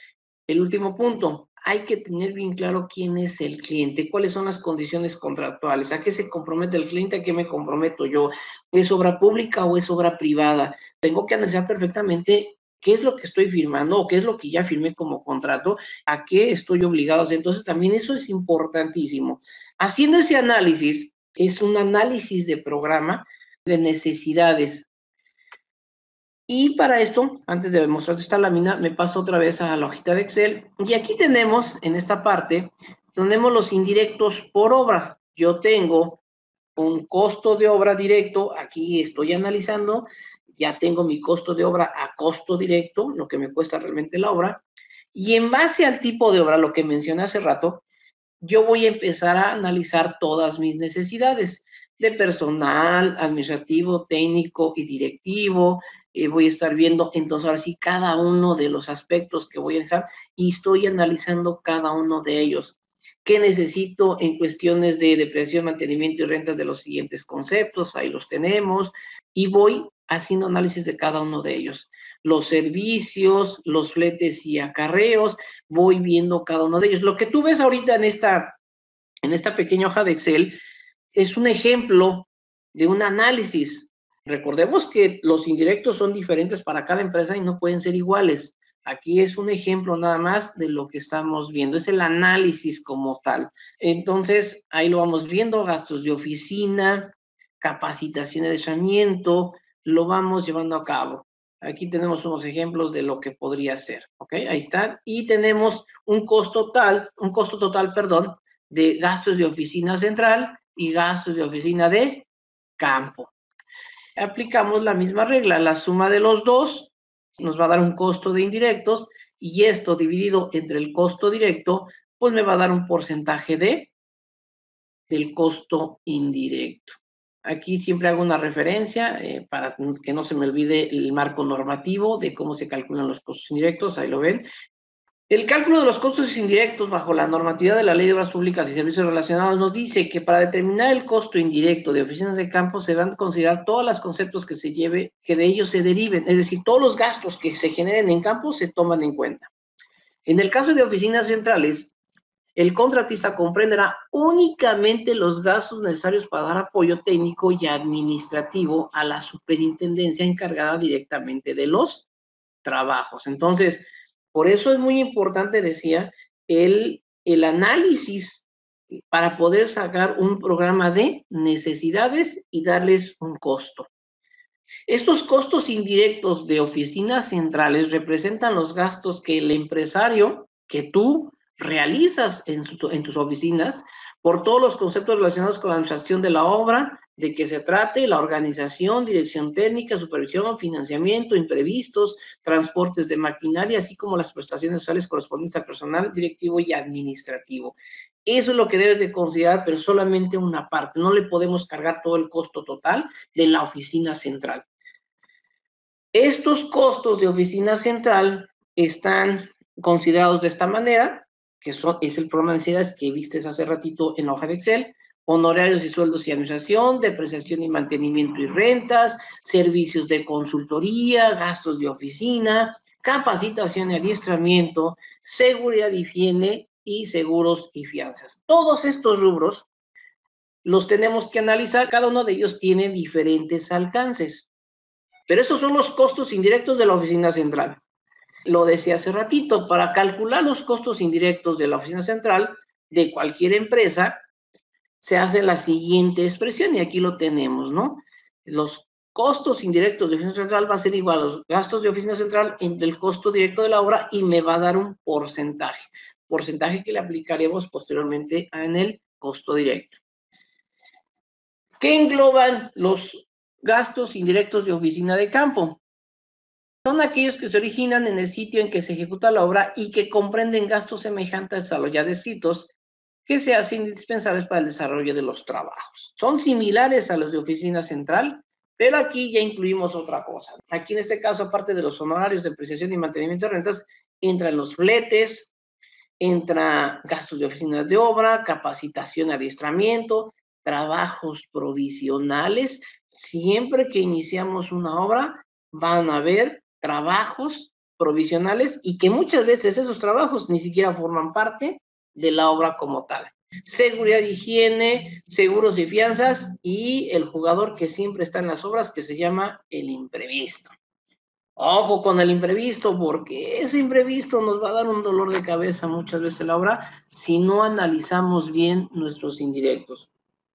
El último punto, hay que tener bien claro quién es el cliente, cuáles son las condiciones contractuales, a qué se compromete el cliente, a qué me comprometo yo, ¿es obra pública o es obra privada? Tengo que analizar perfectamente qué es lo que estoy firmando o qué es lo que ya firmé como contrato, a qué estoy obligado a hacer. Entonces también eso es importantísimo. Haciendo ese análisis, es un análisis de programa de necesidades. Y para esto, antes de mostrarte esta lámina, me paso otra vez a la hojita de Excel. Y aquí tenemos, en esta parte, tenemos los indirectos por obra. Yo tengo un costo de obra directo, aquí estoy analizando, ya tengo mi costo de obra a costo directo, lo que me cuesta realmente la obra. Y en base al tipo de obra, lo que mencioné hace rato, yo voy a empezar a analizar todas mis necesidades de personal, administrativo, técnico y directivo. Voy a estar viendo entonces ahora sí cada uno de los aspectos que voy a estar y estoy analizando cada uno de ellos. ¿Qué necesito en cuestiones de depreciación, mantenimiento y rentas de los siguientes conceptos? Ahí los tenemos. Y voy haciendo análisis de cada uno de ellos. Los servicios, los fletes y acarreos, voy viendo cada uno de ellos. Lo que tú ves ahorita en esta pequeña hoja de Excel es un ejemplo de un análisis. Recordemos que los indirectos son diferentes para cada empresa y no pueden ser iguales. Aquí es un ejemplo nada más de lo que estamos viendo, es el análisis como tal. Entonces, ahí lo vamos viendo, gastos de oficina, capacitación y adiestramiento, lo vamos llevando a cabo. Aquí tenemos unos ejemplos de lo que podría ser, ¿ok? Ahí están. Y tenemos un costo total, de gastos de oficina central y gastos de oficina de campo. Aplicamos la misma regla, la suma de los dos nos va a dar un costo de indirectos y esto dividido entre el costo directo, pues me va a dar un porcentaje del costo indirecto. Aquí siempre hago una referencia para que no se me olvide el marco normativo de cómo se calculan los costos indirectos, ahí lo ven. El cálculo de los costos indirectos bajo la normatividad de la Ley de Obras Públicas y Servicios Relacionados nos dice que para determinar el costo indirecto de oficinas de campo se van a considerar todos los conceptos que de ellos se deriven, es decir, todos los gastos que se generen en campo se toman en cuenta. En el caso de oficinas centrales, el contratista comprenderá únicamente los gastos necesarios para dar apoyo técnico y administrativo a la superintendencia encargada directamente de los trabajos. Entonces, por eso es muy importante, decía, el análisis para poder sacar un programa de necesidades y darles un costo. Estos costos indirectos de oficinas centrales representan los gastos que el empresario, que tú realizas en tus oficinas, por todos los conceptos relacionados con la administración de la obra, de que se trate, la organización, dirección técnica, supervisión, financiamiento, imprevistos, transportes de maquinaria, así como las prestaciones sociales correspondientes a personal directivo y administrativo. Eso es lo que debes de considerar, pero solamente una parte. No le podemos cargar todo el costo total de la oficina central. Estos costos de oficina central están considerados de esta manera, que es el programa de necesidades que viste hace ratito en la hoja de Excel: honorarios y sueldos y administración, depreciación y mantenimiento y rentas, servicios de consultoría, gastos de oficina, capacitación y adiestramiento, seguridad y higiene y seguros y fianzas. Todos estos rubros los tenemos que analizar, cada uno de ellos tiene diferentes alcances. Pero estos son los costos indirectos de la oficina central. Lo decía hace ratito, para calcular los costos indirectos de la oficina central de cualquier empresa, se hace la siguiente expresión, y aquí lo tenemos, ¿no? Los costos indirectos de oficina central va a ser igual a los gastos de oficina central entre el costo directo de la obra y me va a dar un porcentaje que le aplicaremos posteriormente en el costo directo. ¿Qué engloban los gastos indirectos de oficina de campo? Son aquellos que se originan en el sitio en que se ejecuta la obra y que comprenden gastos semejantes a los ya descritos, que se hacen indispensables para el desarrollo de los trabajos. Son similares a los de oficina central, pero aquí ya incluimos otra cosa. Aquí en este caso, aparte de los honorarios de depreciación y mantenimiento de rentas, entran los fletes, entra gastos de oficinas de obra, capacitación, adiestramiento, trabajos provisionales. Siempre que iniciamos una obra, van a haber trabajos provisionales y que muchas veces esos trabajos ni siquiera forman parte de la obra como tal. Seguridad, higiene, seguros y fianzas, y el jugador que siempre está en las obras, que se llama el imprevisto. Ojo con el imprevisto, porque ese imprevisto nos va a dar un dolor de cabeza muchas veces en la obra si no analizamos bien nuestros indirectos.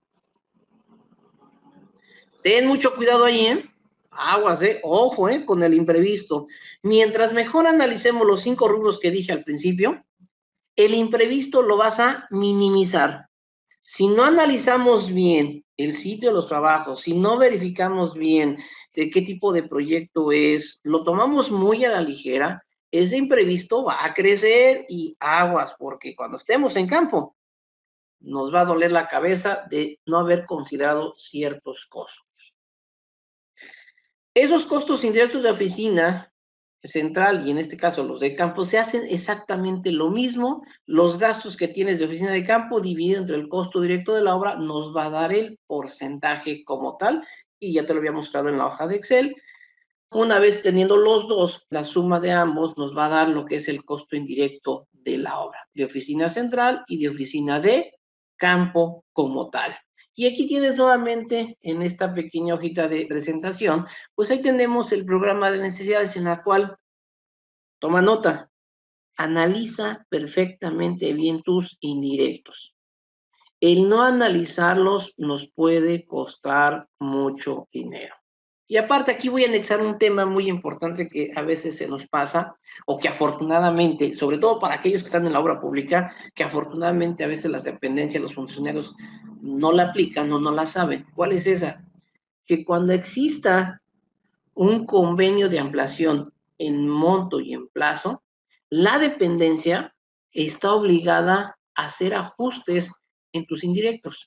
Ten mucho cuidado ahí, aguas, ojo, con el imprevisto. Mientras mejor analicemos los 5 rubros que dije al principio, el imprevisto lo vas a minimizar. Si no analizamos bien el sitio de los trabajos, si no verificamos bien de qué tipo de proyecto es, lo tomamos muy a la ligera, ese imprevisto va a crecer y aguas, porque cuando estemos en campo, nos va a doler la cabeza de no haber considerado ciertos costos. Esos costos indirectos de oficina central y en este caso los de campo, se hacen exactamente lo mismo. Los gastos que tienes de oficina de campo dividido entre el costo directo de la obra nos va a dar el porcentaje como tal, y ya te lo había mostrado en la hoja de Excel. Una vez teniendo los dos, la suma de ambos nos va a dar lo que es el costo indirecto de la obra, de oficina central y de oficina de campo como tal. Y aquí tienes nuevamente en esta pequeña hojita de presentación, pues ahí tenemos el programa de necesidades en la cual, toma nota, analiza perfectamente bien tus indirectos. El no analizarlos nos puede costar mucho dinero. Y aparte aquí voy a anexar un tema muy importante que a veces se nos pasa, o que afortunadamente, sobre todo para aquellos que están en la obra pública, que afortunadamente a veces las dependencias, los funcionarios no la aplican o no la saben. ¿Cuál es esa? Que cuando exista un convenio de ampliación en monto y en plazo, la dependencia está obligada a hacer ajustes en tus indirectos.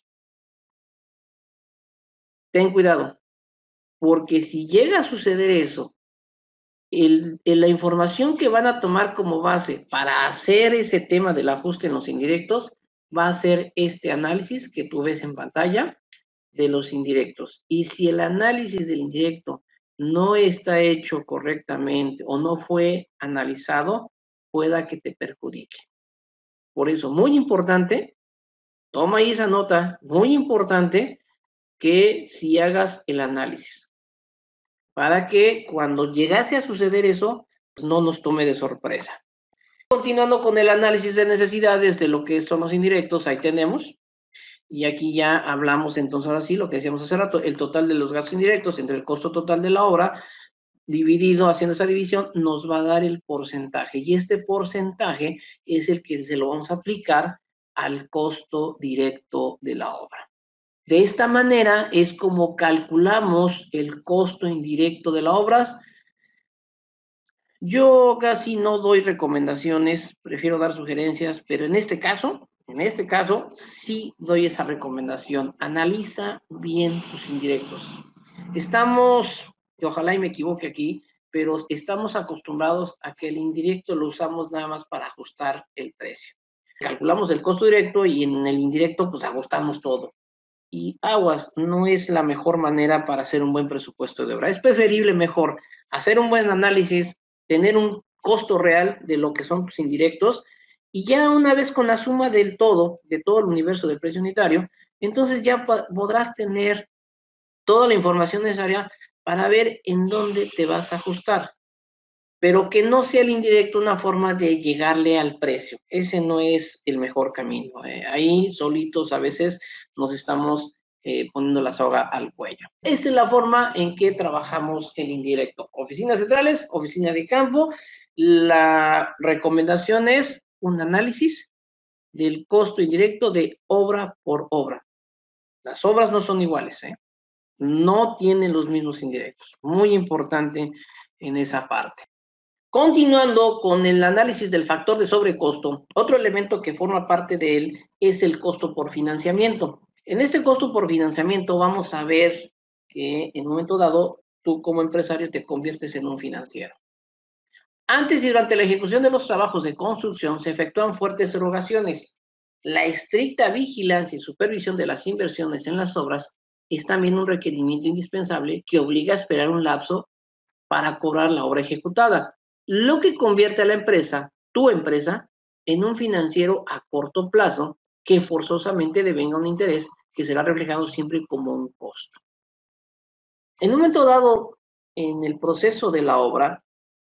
Ten cuidado, porque si llega a suceder eso, la información que van a tomar como base para hacer ese tema del ajuste en los indirectos va a ser este análisis que tú ves en pantalla de los indirectos. Y si el análisis del indirecto no está hecho correctamente o no fue analizado, pueda que te perjudique. Por eso, muy importante, toma ahí esa nota, muy importante que si hagas el análisis, para que cuando llegase a suceder eso, pues no nos tome de sorpresa. Continuando con el análisis de necesidades de lo que son los indirectos, ahí tenemos. Y aquí ya hablamos entonces ahora sí lo que decíamos hace rato, el total de los gastos indirectos entre el costo total de la obra dividido, haciendo esa división, nos va a dar el porcentaje. Y este porcentaje es el que se lo vamos a aplicar al costo directo de la obra. De esta manera es como calculamos el costo indirecto de las obras. Yo casi no doy recomendaciones, prefiero dar sugerencias, pero en este caso, sí doy esa recomendación. Analiza bien tus indirectos. Estamos, y ojalá y me equivoque aquí, pero estamos acostumbrados a que el indirecto lo usamos nada más para ajustar el precio. Calculamos el costo directo y en el indirecto pues ajustamos todo. Y aguas, no es la mejor manera para hacer un buen presupuesto de obra. Es preferible mejor hacer un buen análisis, tener un costo real de lo que son tus indirectos, y ya una vez con la suma del todo, de todo el universo del precio unitario, entonces ya podrás tener toda la información necesaria para ver en dónde te vas a ajustar. Pero que no sea el indirecto una forma de llegarle al precio. Ese no es el mejor camino. Ahí solitos a veces nos estamos poniendo la soga al cuello. Esta es la forma en que trabajamos el indirecto. Oficinas centrales, oficina de campo. La recomendación es un análisis del costo indirecto de obra por obra. Las obras no son iguales, no tienen los mismos indirectos. Muy importante en esa parte. Continuando con el análisis del factor de sobrecosto, otro elemento que forma parte de él es el costo por financiamiento. En este costo por financiamiento vamos a ver que en un momento dado tú como empresario te conviertes en un financiero. Antes y durante la ejecución de los trabajos de construcción se efectúan fuertes erogaciones. La estricta vigilancia y supervisión de las inversiones en las obras es también un requerimiento indispensable que obliga a esperar un lapso para cobrar la obra ejecutada, lo que convierte a la empresa, tu empresa, en un financiero a corto plazo que forzosamente devenga un interés que será reflejado siempre como un costo. En un momento dado, en el proceso de la obra,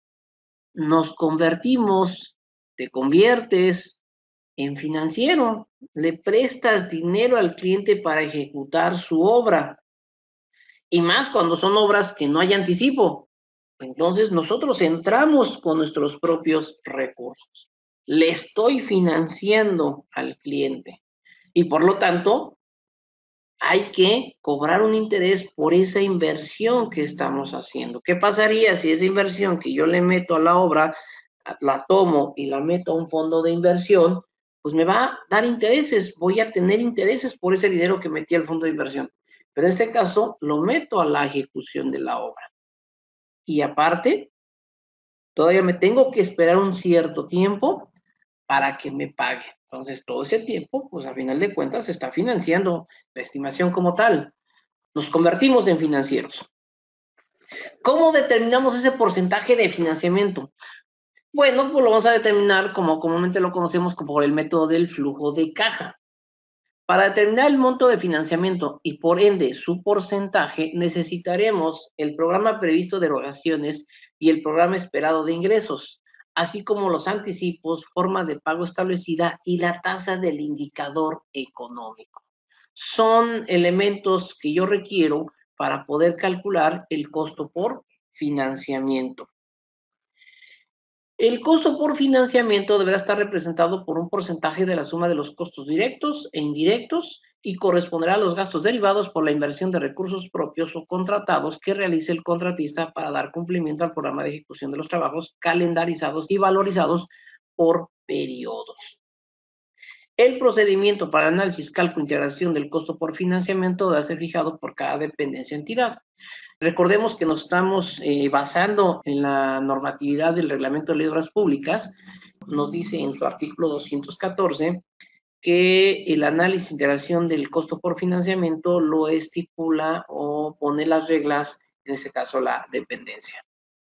nos convertimos, te conviertes en financiero, le prestas dinero al cliente para ejecutar su obra, y más cuando son obras que no hay anticipo. Entonces nosotros entramos con nuestros propios recursos. Le estoy financiando al cliente y por lo tanto hay que cobrar un interés por esa inversión que estamos haciendo. ¿Qué pasaría si esa inversión que yo le meto a la obra, la tomo y la meto a un fondo de inversión? Pues me va a dar intereses, voy a tener intereses por ese dinero que metí al fondo de inversión. Pero en este caso lo meto a la ejecución de la obra. Y aparte, Todavía me tengo que esperar un cierto tiempo para que me pague. Entonces, todo ese tiempo, pues a final de cuentas, se está financiando la estimación como tal. Nos convertimos en financieros. ¿Cómo determinamos ese porcentaje de financiamiento? Bueno, pues lo vamos a determinar como comúnmente lo conocemos como por el método del flujo de caja. Para determinar el monto de financiamiento y por ende su porcentaje, necesitaremos el programa previsto de erogaciones y el programa esperado de ingresos, así como los anticipos, forma de pago establecida y la tasa del indicador económico. Son elementos que yo requiero para poder calcular el costo por financiamiento. El costo por financiamiento deberá estar representado por un porcentaje de la suma de los costos directos e indirectos y corresponderá a los gastos derivados por la inversión de recursos propios o contratados que realice el contratista para dar cumplimiento al programa de ejecución de los trabajos calendarizados y valorizados por periodos. El procedimiento para análisis, cálculo e integración del costo por financiamiento debe ser fijado por cada dependencia o entidad. Recordemos que nos estamos basando en la normatividad del Reglamento de Ley de Obras Públicas. Nos dice en su artículo 214 que el análisis e integración del costo por financiamiento lo estipula o pone las reglas, en este caso la dependencia.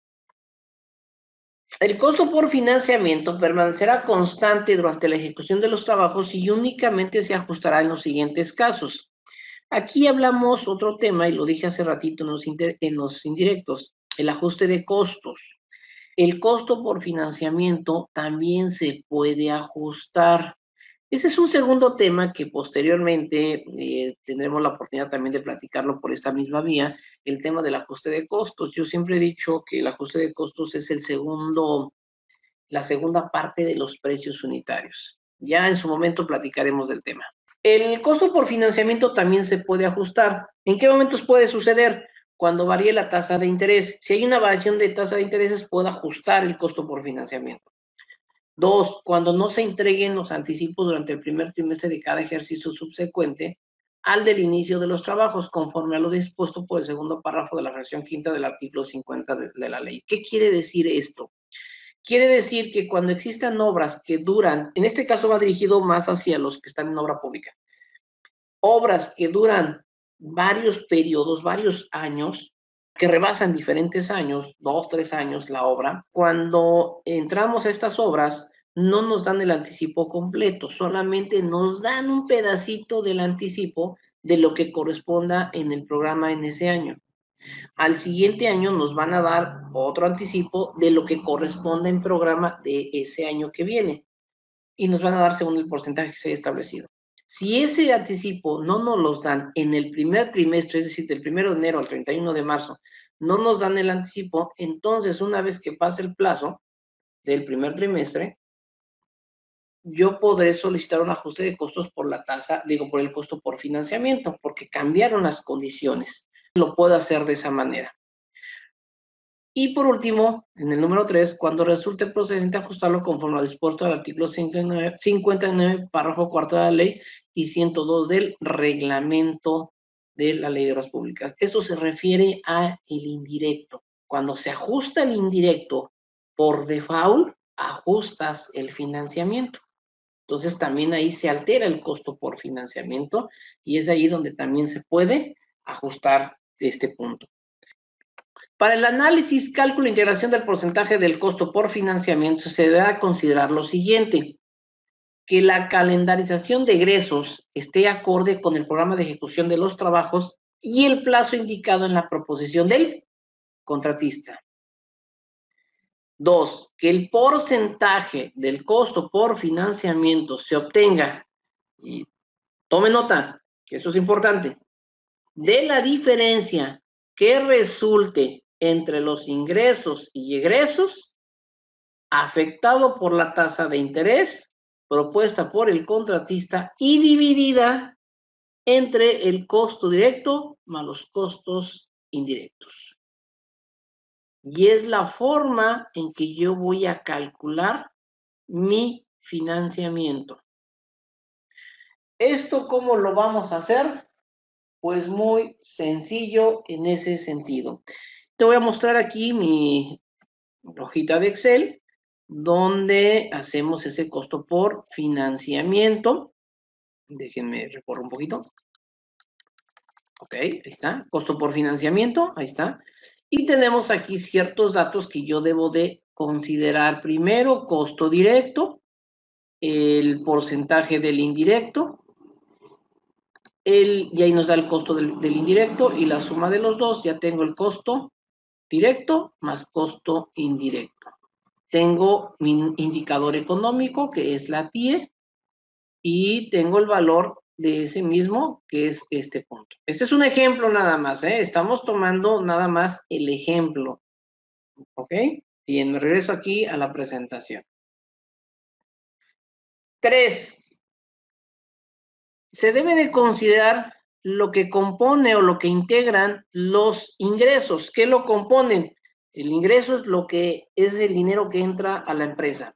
El costo por financiamiento permanecerá constante durante la ejecución de los trabajos y únicamente se ajustará en los siguientes casos. Aquí hablamos otro tema, y lo dije hace ratito en los indirectos, el ajuste de costos. El costo por financiamiento también se puede ajustar. Ese es un segundo tema que posteriormente tendremos la oportunidad también de platicarlo por esta misma vía, el tema del ajuste de costos. Yo siempre he dicho que el ajuste de costos es la segunda parte de los precios unitarios. Ya en su momento platicaremos del tema. El costo por financiamiento también se puede ajustar. ¿En qué momentos puede suceder? Cuando varíe la tasa de interés. Si hay una variación de tasa de intereses, puedo ajustar el costo por financiamiento. 2, cuando no se entreguen los anticipos durante el primer trimestre de cada ejercicio subsecuente al del inicio de los trabajos, conforme a lo dispuesto por el segundo párrafo de la fracción quinta del artículo 50 de la ley. ¿Qué quiere decir esto? Quiere decir que cuando existan obras que duran, en este caso va dirigido más hacia los que están en obra pública, obras que duran varios periodos, varios años, que rebasan diferentes años, 2, 3 años la obra, cuando entramos a estas obras no nos dan el anticipo completo, solamente nos dan un pedacito del anticipo de lo que corresponda en el programa en ese año. Al siguiente año nos van a dar otro anticipo de lo que corresponde en programa de ese año que viene y nos van a dar según el porcentaje que se haya establecido. Si ese anticipo no nos los dan en el primer trimestre, es decir, del 1 de enero al 31 de marzo, no nos dan el anticipo, entonces una vez que pase el plazo del primer trimestre, yo podré solicitar un ajuste de costos por la tasa, por el costo por financiamiento, porque cambiaron las condiciones. Lo puedo hacer de esa manera. Y por último, en el número 3, cuando resulte procedente ajustarlo conforme a lo dispuesto del artículo 59, párrafo cuarto de la ley y 102 del reglamento de la ley de obras públicas. Esto se refiere al indirecto. Cuando se ajusta el indirecto por default, ajustas el financiamiento. Entonces también ahí se altera el costo por financiamiento y es ahí donde también se puede ajustar este punto. Para el análisis, cálculo e integración del porcentaje del costo por financiamiento se debe considerar lo siguiente: que la calendarización de egresos esté acorde con el programa de ejecución de los trabajos y el plazo indicado en la proposición del contratista. 2, que el porcentaje del costo por financiamiento se obtenga, y tome nota, que esto es importante, de la diferencia que resulte entre los ingresos y egresos afectado por la tasa de interés propuesta por el contratista y dividida entre el costo directo más los costos indirectos. Y es la forma en que yo voy a calcular mi financiamiento. ¿Esto cómo lo vamos a hacer? Pues muy sencillo en ese sentido. Te voy a mostrar aquí mi hojita de Excel, donde hacemos ese costo por financiamiento. Déjenme recorrer un poquito. Ok, ahí está, costo por financiamiento, ahí está. Y tenemos aquí ciertos datos que yo debo de considerar. Primero, costo directo, el porcentaje del indirecto, y ahí nos da el costo del indirecto y la suma de los dos, ya tengo el costo directo más costo indirecto. Tengo mi indicador económico, que es la TIE, y tengo el valor de ese mismo, que es este punto. Este es un ejemplo nada más, ¿eh? Estamos tomando nada más el ejemplo, ¿ok? Bien, me regreso aquí a la presentación. 3. Se debe de considerar lo que compone o lo que integran los ingresos. ¿Qué lo componen? El ingreso es lo que es el dinero que entra a la empresa.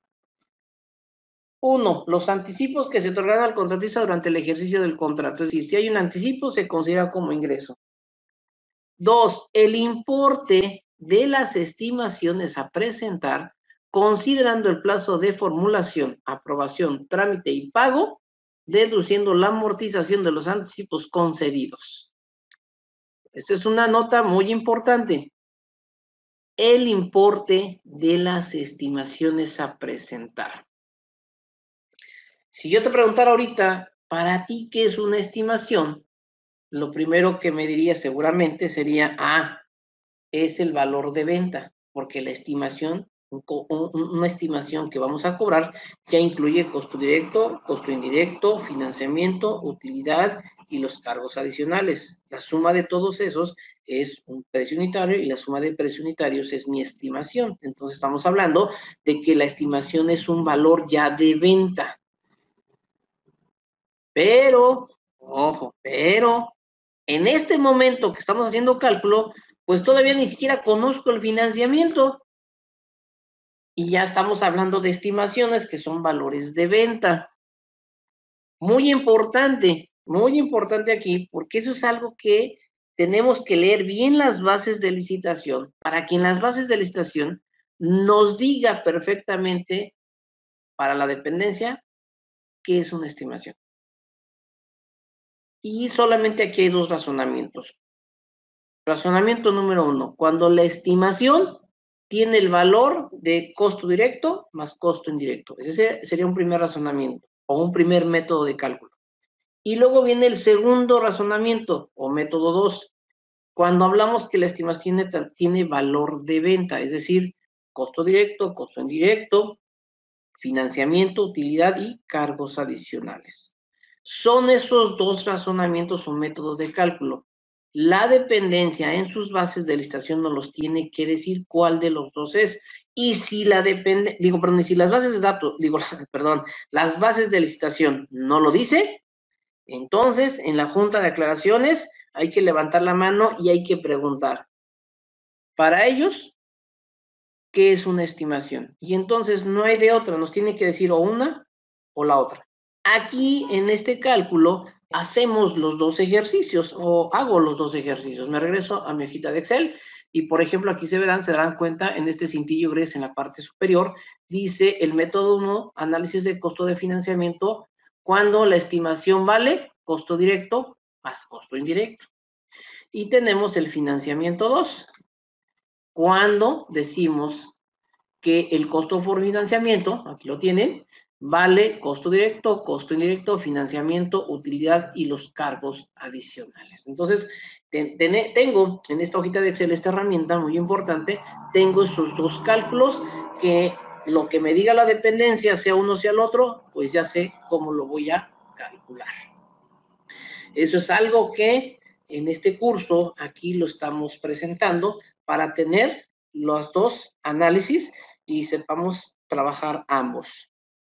1. Los anticipos que se otorgan al contratista durante el ejercicio del contrato. Es decir, si hay un anticipo, se considera como ingreso. 2. El importe de las estimaciones a presentar, considerando el plazo de formulación, aprobación, trámite y pago, deduciendo la amortización de los anticipos concedidos. Esta es una nota muy importante. El importe de las estimaciones a presentar. Si yo te preguntara ahorita, ¿para ti qué es una estimación? Lo primero que me diría seguramente sería, es el valor de venta, porque la estimación, una estimación que vamos a cobrar ya incluye costo directo, costo indirecto, financiamiento, utilidad y los cargos adicionales. La suma de todos esos es un precio unitario y la suma de precios unitarios es mi estimación. Entonces estamos hablando de que la estimación es un valor ya de venta. Pero, ojo, pero en este momento que estamos haciendo cálculo, pues todavía ni siquiera conozco el financiamiento. Y ya estamos hablando de estimaciones que son valores de venta. Muy importante aquí, porque eso es algo que tenemos que leer bien las bases de licitación, para que en las bases de licitación nos diga perfectamente para la dependencia qué es una estimación. Y solamente aquí hay 2 razonamientos. Razonamiento número 1, cuando la estimación tiene el valor de costo directo más costo indirecto. Ese sería un primer razonamiento o un primer método de cálculo. Y luego viene el segundo razonamiento o método 2, cuando hablamos que la estimación tiene valor de venta, es decir, costo directo, costo indirecto, financiamiento, utilidad y cargos adicionales. Son esos 2 razonamientos o métodos de cálculo. La dependencia en sus bases de licitación nos los tiene que decir cuál de los 2 es. Y si si las bases de datos, las bases de licitación no lo dice, entonces en la junta de aclaraciones hay que levantar la mano y hay que preguntar. Para ellos, ¿qué es una estimación? Y entonces no hay de otra, nos tiene que decir o una o la otra. Aquí en este cálculo hacemos los 2 ejercicios o hago los 2 ejercicios. Me regreso a mi hojita de Excel y por ejemplo aquí se darán cuenta en este cintillo gris en la parte superior, dice el método 1, análisis de costo de financiamiento, cuando la estimación vale costo directo más costo indirecto. Y tenemos el financiamiento 2, cuando decimos que el costo por financiamiento, aquí lo tienen, vale costo directo, costo indirecto, financiamiento, utilidad y los cargos adicionales. Entonces, tengo en esta hojita de Excel esta herramienta muy importante, tengo esos 2 cálculos que lo que me diga la dependencia, sea uno sea el otro, pues ya sé cómo lo voy a calcular. Eso es algo que en este curso aquí lo estamos presentando para tener los 2 análisis y sepamos trabajar ambos.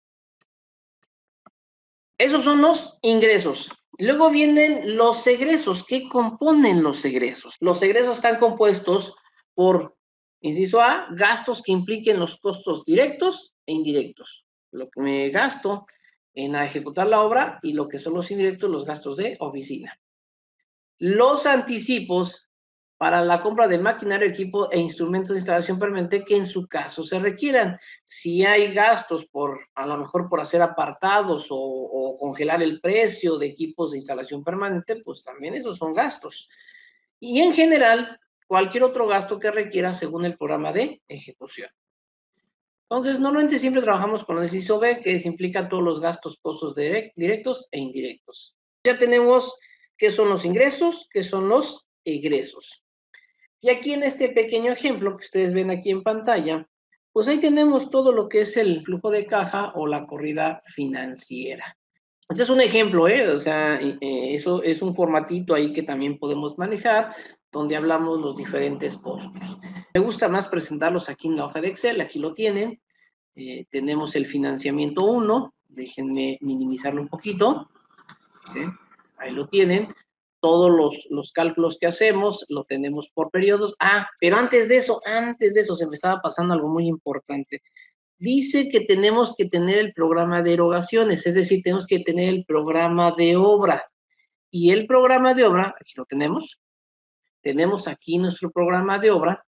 Esos son los ingresos. Luego vienen los egresos. ¿Qué componen los egresos? Los egresos están compuestos por, inciso A, gastos que impliquen los costos directos e indirectos. Lo que me gasto en ejecutar la obra y lo que son los indirectos, los gastos de oficina. Los anticipos para la compra de maquinaria, equipo e instrumentos de instalación permanente que en su caso se requieran. Si hay gastos a lo mejor por hacer apartados o congelar el precio de equipos de instalación permanente, pues también esos son gastos. Y en general, cualquier otro gasto que requiera según el programa de ejecución. Entonces, normalmente siempre trabajamos con el inciso B, que implica todos los gastos, costos directos e indirectos. Ya tenemos qué son los ingresos, qué son los egresos. Y aquí en este pequeño ejemplo que ustedes ven aquí en pantalla, pues ahí tenemos todo lo que es el flujo de caja o la corrida financiera. Este es un ejemplo, o sea, eso es un formatito ahí que también podemos manejar, donde hablamos los diferentes costos. Me gusta más presentarlos aquí en la hoja de Excel, aquí lo tienen. Tenemos el financiamiento 1, déjenme minimizarlo un poquito, ¿sí? Ahí lo tienen. Todos los cálculos que hacemos lo tenemos por periodos. Pero antes de eso se me estaba pasando algo muy importante. Dice que tenemos que tener el programa de erogaciones, es decir, tenemos que tener el programa de obra. Y el programa de obra, aquí lo tenemos. Tenemos aquí nuestro programa de obra,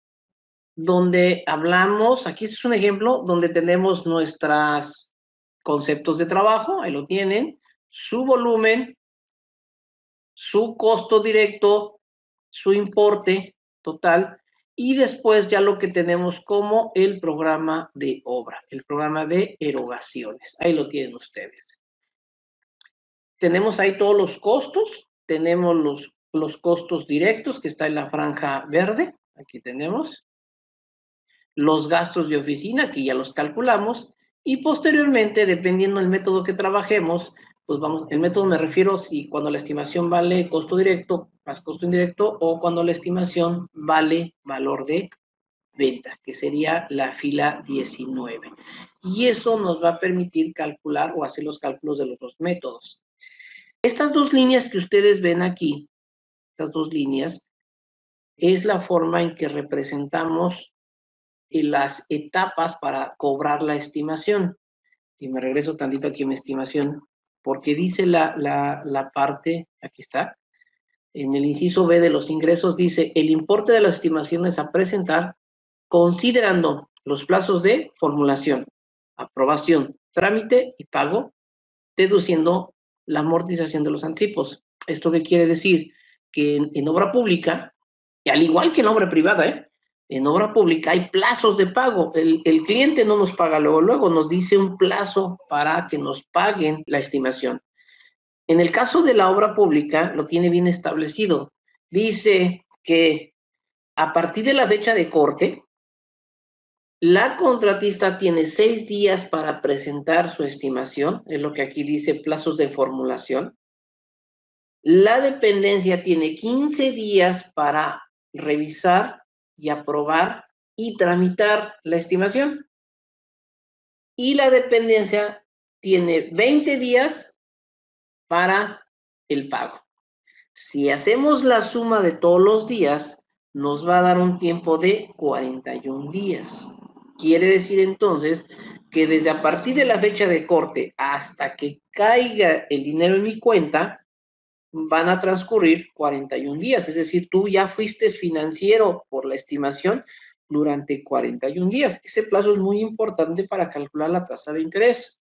donde hablamos, aquí es un ejemplo, donde tenemos nuestros conceptos de trabajo, ahí lo tienen, su volumen, su costo directo, su importe total, y después ya lo que tenemos como el programa de obra, el programa de erogaciones. Ahí lo tienen ustedes. Tenemos ahí todos los costos, tenemos los costos directos, que está en la franja verde, aquí tenemos. Los gastos de oficina, que ya los calculamos, y posteriormente, dependiendo del método que trabajemos, pues vamos, el método me refiero si cuando la estimación vale costo directo más costo indirecto, o cuando la estimación vale valor de venta, que sería la fila 19. Y eso nos va a permitir calcular o hacer los cálculos de los dos métodos. Estas dos líneas que ustedes ven aquí, estas dos líneas, es la forma en que representamos las etapas para cobrar la estimación. Y me regreso tantito aquí a mi estimación, porque dice la parte, aquí está, en el inciso B de los ingresos dice, el importe de las estimaciones a presentar, considerando los plazos de formulación, aprobación, trámite y pago, deduciendo la amortización de los anticipos. ¿Esto qué quiere decir? Que en obra pública, y al igual que en obra privada, en obra pública hay plazos de pago. El cliente no nos paga luego, nos dice un plazo para que nos paguen la estimación. En el caso de la obra pública, lo tiene bien establecido. Dice que a partir de la fecha de corte, la contratista tiene 6 días para presentar su estimación, es lo que aquí dice plazos de formulación. La dependencia tiene 15 días para revisar y aprobar y tramitar la estimación. Y la dependencia tiene 20 días para el pago. Si hacemos la suma de todos los días, nos va a dar un tiempo de 41 días. Quiere decir entonces que desde a partir de la fecha de corte hasta que caiga el dinero en mi cuenta, van a transcurrir 41 días. Es decir, tú ya fuiste financiero por la estimación durante 41 días. Ese plazo es muy importante para calcular la tasa de interés.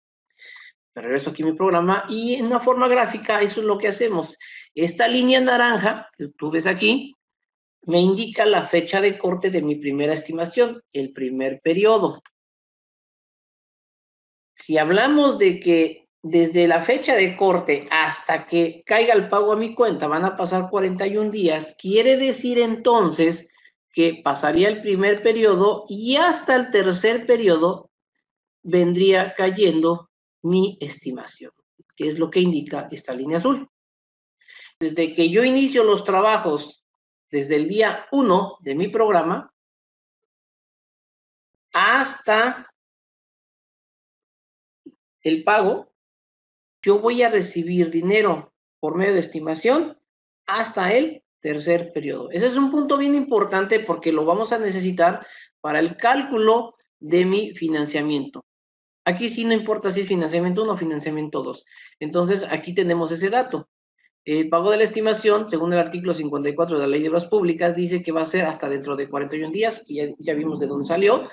Me regreso aquí a mi programa y en una forma gráfica eso es lo que hacemos. Esta línea naranja que tú ves aquí me indica la fecha de corte de mi primera estimación, el primer periodo. Si hablamos de que desde la fecha de corte hasta que caiga el pago a mi cuenta van a pasar 41 días, quiere decir entonces que pasaría el primer periodo y hasta el tercer periodo vendría cayendo mi estimación, que es lo que indica esta línea azul. Desde que yo inicio los trabajos, desde el día 1 de mi programa, hasta el pago, yo voy a recibir dinero por medio de estimación hasta el tercer periodo. Ese es un punto bien importante porque lo vamos a necesitar para el cálculo de mi financiamiento. Aquí sí no importa si es financiamiento 1 o financiamiento 2. Entonces, aquí tenemos ese dato. El pago de la estimación, según el artículo 54 de la Ley de Obras Públicas, dice que va a ser hasta dentro de 41 días, y ya vimos de dónde salió.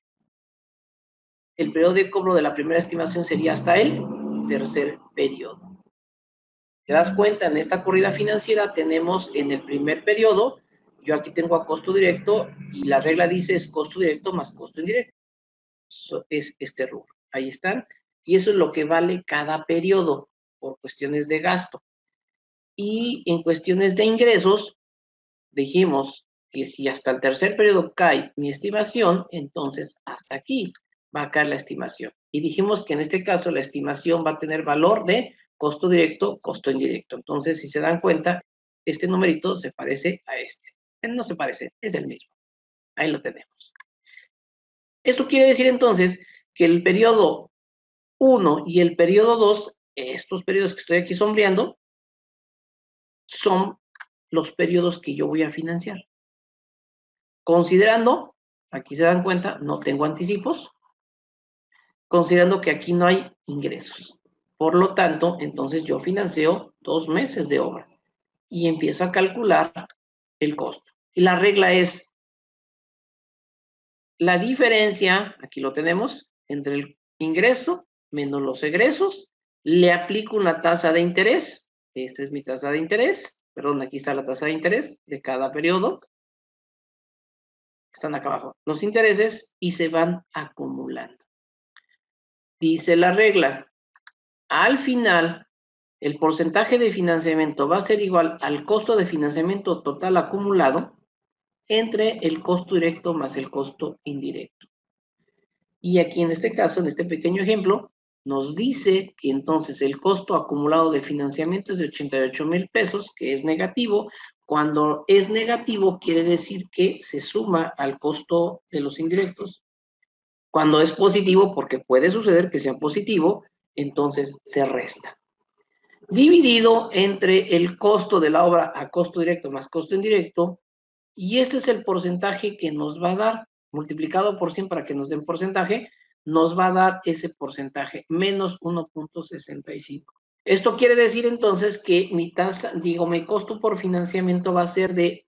El periodo de cobro de la primera estimación sería hasta el tercer periodo. ¿Te das cuenta? En esta corrida financiera tenemos en el primer periodo, yo aquí tengo a costo directo, y la regla dice es costo directo más costo indirecto. Eso es este rubro. Ahí están. Y eso es lo que vale cada periodo por cuestiones de gasto. Y en cuestiones de ingresos, dijimos que si hasta el tercer periodo cae mi estimación, entonces hasta aquí va a caer la estimación. Y dijimos que en este caso la estimación va a tener valor de costo directo, costo indirecto. Entonces, si se dan cuenta, este numerito se parece a este. No se parece, es el mismo. Ahí lo tenemos. Esto quiere decir entonces que el periodo 1 y el periodo 2, estos periodos que estoy aquí sombreando, son los periodos que yo voy a financiar. Considerando, aquí se dan cuenta, no tengo anticipos, considerando que aquí no hay ingresos. Por lo tanto, entonces yo financio 2 meses de obra y empiezo a calcular el costo. Y la regla es la diferencia, aquí lo tenemos, entre el ingreso menos los egresos, le aplico una tasa de interés, esta es mi tasa de interés, perdón, aquí está la tasa de interés de cada periodo, están acá abajo, los intereses, y se van acumulando. Dice la regla, al final, el porcentaje de financiamiento va a ser igual al costo de financiamiento total acumulado entre el costo directo más el costo indirecto. Y aquí en este caso, en este pequeño ejemplo, nos dice que entonces el costo acumulado de financiamiento es de 88,000 pesos, que es negativo. Cuando es negativo, quiere decir que se suma al costo de los indirectos. Cuando es positivo, porque puede suceder que sea positivo, entonces se resta. Dividido entre el costo de la obra a costo directo más costo indirecto, y este es el porcentaje que nos va a dar, multiplicado por 100 para que nos den porcentaje, nos va a dar ese porcentaje, menos 1.65. Esto quiere decir entonces que mi tasa, mi costo por financiamiento va a ser de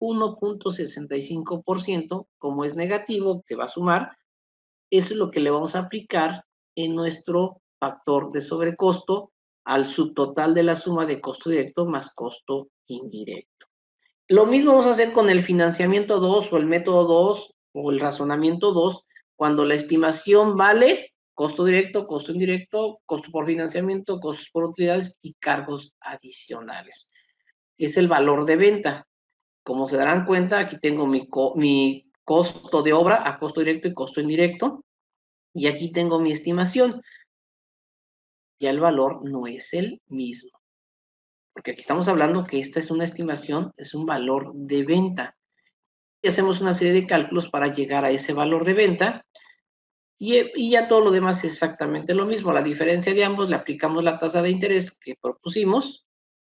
1.65%, como es negativo, que va a sumar, eso es lo que le vamos a aplicar en nuestro factor de sobrecosto al subtotal de la suma de costo directo más costo indirecto. Lo mismo vamos a hacer con el financiamiento 2 o el método 2 o el razonamiento 2, cuando la estimación vale costo directo, costo indirecto, costo por financiamiento, costos por utilidades y cargos adicionales. Es el valor de venta. Como se darán cuenta, aquí tengo mi costo de obra a costo directo y costo indirecto, y aquí tengo mi estimación. Ya el valor no es el mismo, porque aquí estamos hablando que esta es una estimación, es un valor de venta. Y hacemos una serie de cálculos para llegar a ese valor de venta, y ya todo lo demás es exactamente lo mismo. La diferencia de ambos, le aplicamos la tasa de interés que propusimos,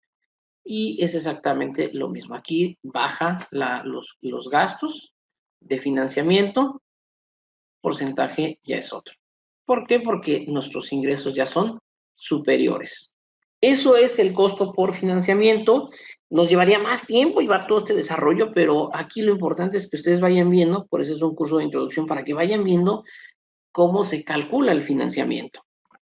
y es exactamente lo mismo. Aquí baja los gastos de financiamiento, porcentaje ya es otro. ¿Por qué? Porque nuestros ingresos ya son superiores. Eso es el costo por financiamiento. Nos llevaría más tiempo llevar todo este desarrollo, pero aquí lo importante es que ustedes vayan viendo, por eso es un curso de introducción, para que vayan viendo cómo se calcula el financiamiento.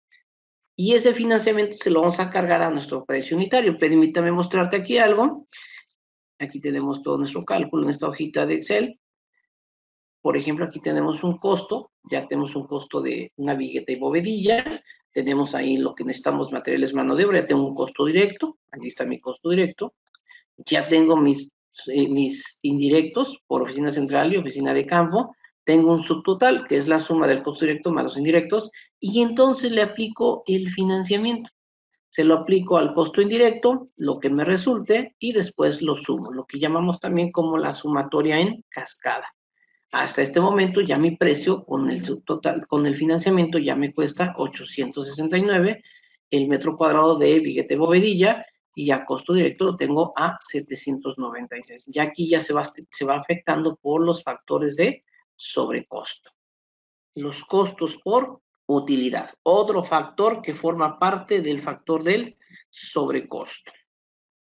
Y ese financiamiento se lo vamos a cargar a nuestro precio unitario. Permítame mostrarte aquí algo. Aquí tenemos todo nuestro cálculo en esta hojita de Excel. Por ejemplo, aquí tenemos un costo, ya tenemos un costo de una vigueta y bovedilla, tenemos ahí lo que necesitamos, materiales, mano de obra, ya tengo un costo directo, aquí está mi costo directo, ya tengo mis indirectos por oficina central y oficina de campo, tengo un subtotal, que es la suma del costo directo más los indirectos, y entonces le aplico el financiamiento. Se lo aplico al costo indirecto, lo que me resulte, y después lo sumo, lo que llamamos también como la sumatoria en cascada. Hasta este momento ya mi precio con el subtotal, con el financiamiento ya me cuesta 869 el metro cuadrado de billete bovedilla, y a costo directo lo tengo a 796. Ya aquí ya se va afectando por los factores de sobrecosto. Los costos por utilidad, otro factor que forma parte del factor del sobrecosto.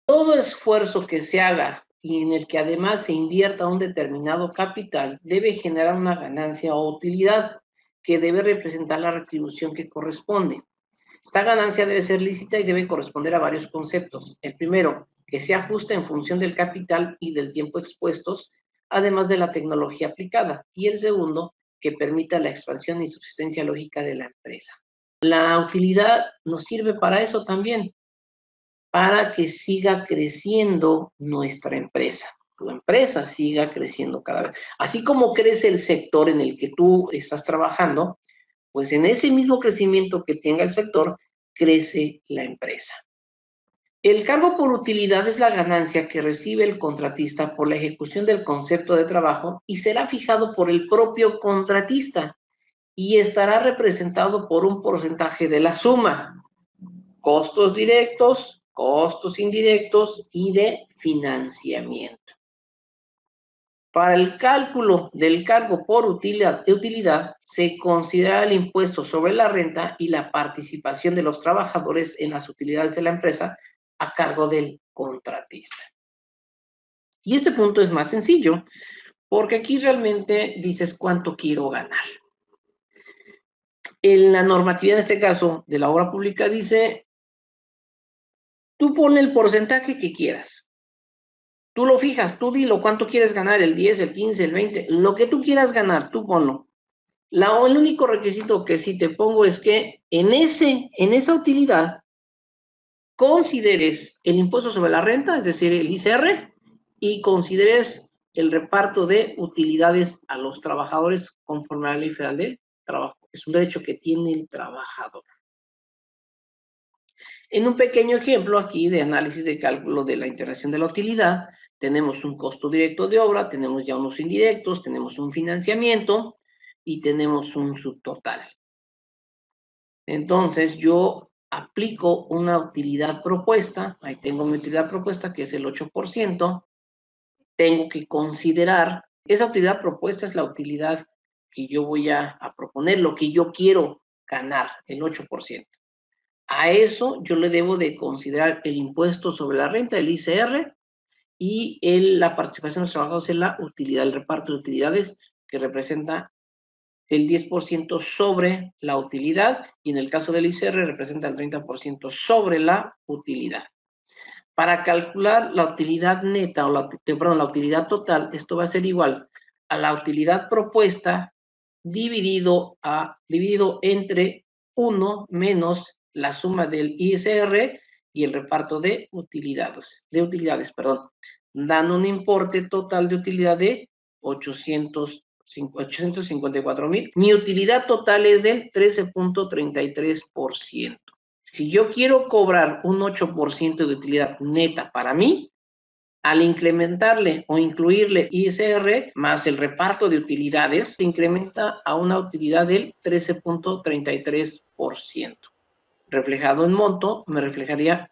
Todo esfuerzo que se haga y en el que además se invierta un determinado capital debe generar una ganancia o utilidad que debe representar la retribución que corresponde. Esta ganancia debe ser lícita y debe corresponder a varios conceptos. El primero, que se ajusta en función del capital y del tiempo expuestos, además de la tecnología aplicada. Y el segundo, que permita la expansión y subsistencia lógica de la empresa. La utilidad nos sirve para eso también, para que siga creciendo nuestra empresa. Tu empresa siga creciendo cada vez. Así como crece el sector en el que tú estás trabajando, pues en ese mismo crecimiento que tenga el sector, crece la empresa. El cargo por utilidad es la ganancia que recibe el contratista por la ejecución del concepto de trabajo y será fijado por el propio contratista y estará representado por un porcentaje de la suma, costos directos, costos indirectos y de financiamiento. Para el cálculo del cargo por utilidad se considera el impuesto sobre la renta y la participación de los trabajadores en las utilidades de la empresa a cargo del contratista. Y este punto es más sencillo, porque aquí realmente dices cuánto quiero ganar. En la normatividad, en este caso, de la obra pública dice, tú ponle el porcentaje que quieras. Tú lo fijas, tú dilo cuánto quieres ganar, el 10, el 15, el 20, lo que tú quieras ganar, tú ponlo. El único requisito que sí te pongo es que en esa utilidad consideres el impuesto sobre la renta, es decir, el ICR, y consideres el reparto de utilidades a los trabajadores conforme a la Ley Federal del Trabajo. Es un derecho que tiene el trabajador. En un pequeño ejemplo aquí de análisis de cálculo de la integración de la utilidad, tenemos un costo directo de obra, tenemos ya unos indirectos, tenemos un financiamiento y tenemos un subtotal. Entonces yo aplico una utilidad propuesta, ahí tengo mi utilidad propuesta que es el 8%, tengo que considerar, esa utilidad propuesta es la utilidad que yo voy a proponer, lo que yo quiero ganar, el 8%. A eso yo le debo de considerar el impuesto sobre la renta, el ICR, y la participación de los trabajadores en la utilidad, el reparto de utilidades que representa el 10% sobre la utilidad y en el caso del ICR representa el 30% sobre la utilidad. Para calcular la utilidad neta o la utilidad total, esto va a ser igual a la utilidad propuesta dividido entre 1 menos la suma del ISR y el reparto de utilidades, dando un importe total de utilidad de 854,000. Mi utilidad total es del 13.33%. Si yo quiero cobrar un 8% de utilidad neta para mí, al incrementarle o incluirle ISR más el reparto de utilidades, se incrementa a una utilidad del 13.33%. Reflejado en monto, me reflejaría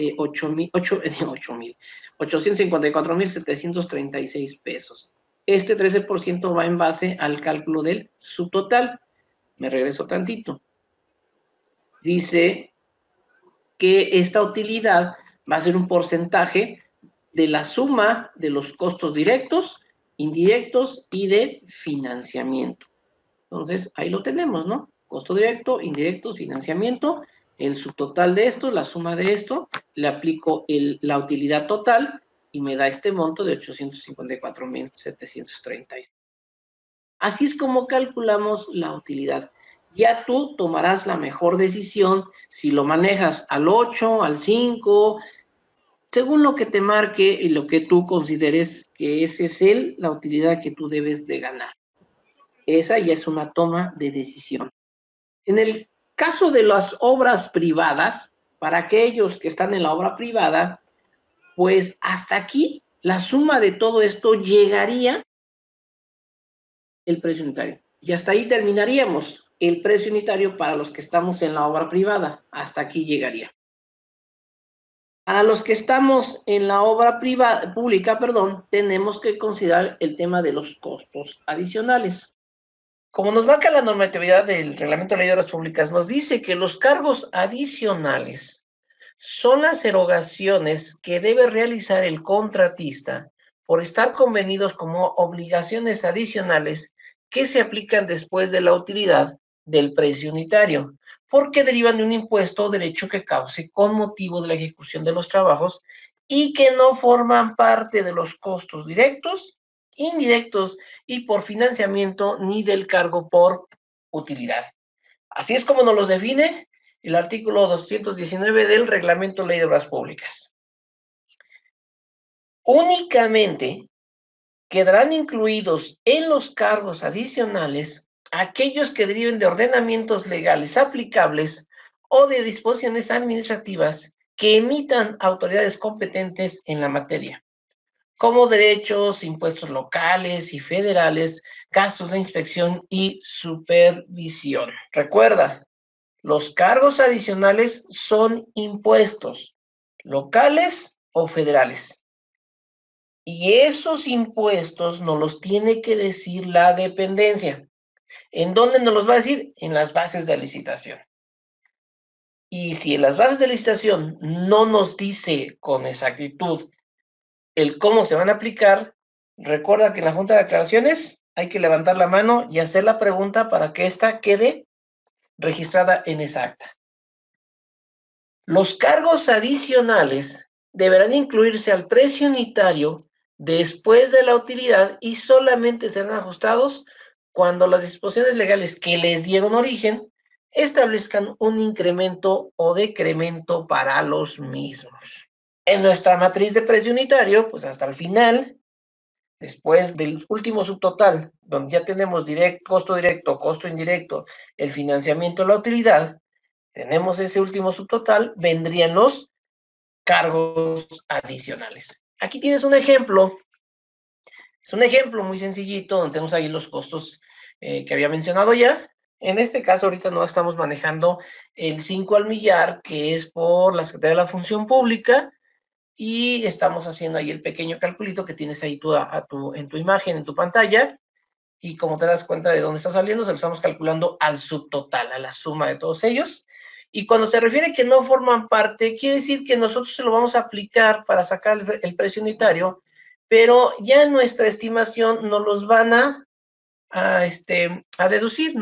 854,736 pesos. Este 13% va en base al cálculo del subtotal. Me regreso tantito. Dice que esta utilidad va a ser un porcentaje de la suma de los costos directos, indirectos y de financiamiento. Entonces, ahí lo tenemos, ¿no? Costo directo, indirectos, financiamiento, el subtotal de esto, la suma de esto, le aplico la utilidad total y me da este monto de 854,736. Así es como calculamos la utilidad. Ya tú tomarás la mejor decisión si lo manejas al 8, al 5, según lo que te marque y lo que tú consideres que ese es la utilidad que tú debes de ganar. Esa ya es una toma de decisión. En el caso de las obras privadas, para aquellos que están en la obra privada, pues hasta aquí la suma de todo esto llegaría el precio unitario. Y hasta ahí terminaríamos el precio unitario para los que estamos en la obra privada. Hasta aquí llegaría. Para los que estamos en la obra pública, tenemos que considerar el tema de los costos adicionales. Como nos marca la normatividad del Reglamento de Ley de Obras Públicas, nos dice que los cargos adicionales son las erogaciones que debe realizar el contratista por estar convenidos como obligaciones adicionales que se aplican después de la utilidad del precio unitario, porque derivan de un impuesto o derecho que cause con motivo de la ejecución de los trabajos y que no forman parte de los costos directos, indirectos y por financiamiento ni del cargo por utilidad. Así es como nos los define el artículo 219 del Reglamento Ley de Obras Públicas. Únicamente quedarán incluidos en los cargos adicionales aquellos que deriven de ordenamientos legales aplicables o de disposiciones administrativas que emitan autoridades competentes en la materia, como derechos, impuestos locales y federales, gastos de inspección y supervisión. Recuerda, los cargos adicionales son impuestos locales o federales. Y esos impuestos nos los tiene que decir la dependencia. ¿En dónde nos los va a decir? En las bases de licitación. Y si en las bases de licitación no nos dice con exactitud el cómo se van a aplicar, recuerda que en la Junta de Aclaraciones hay que levantar la mano y hacer la pregunta para que ésta quede registrada en esa acta. Los cargos adicionales deberán incluirse al precio unitario después de la utilidad y solamente serán ajustados cuando las disposiciones legales que les dieron origen establezcan un incremento o decremento para los mismos. En nuestra matriz de precio unitario, pues hasta el final, después del último subtotal, donde ya tenemos costo indirecto, el financiamiento, la utilidad, tenemos ese último subtotal, vendrían los cargos adicionales. Aquí tienes un ejemplo, es un ejemplo muy sencillito, donde tenemos ahí los costos que había mencionado ya. En este caso, ahorita no estamos manejando el 5 al millar, que es por la Secretaría de la Función Pública, y estamos haciendo ahí el pequeño calculito que tienes ahí en tu imagen, en tu pantalla, y como te das cuenta de dónde está saliendo, se lo estamos calculando al subtotal, a la suma de todos ellos. Y cuando se refiere que no forman parte, quiere decir que nosotros se lo vamos a aplicar para sacar el precio unitario, pero ya en nuestra estimación nos los van a deducir,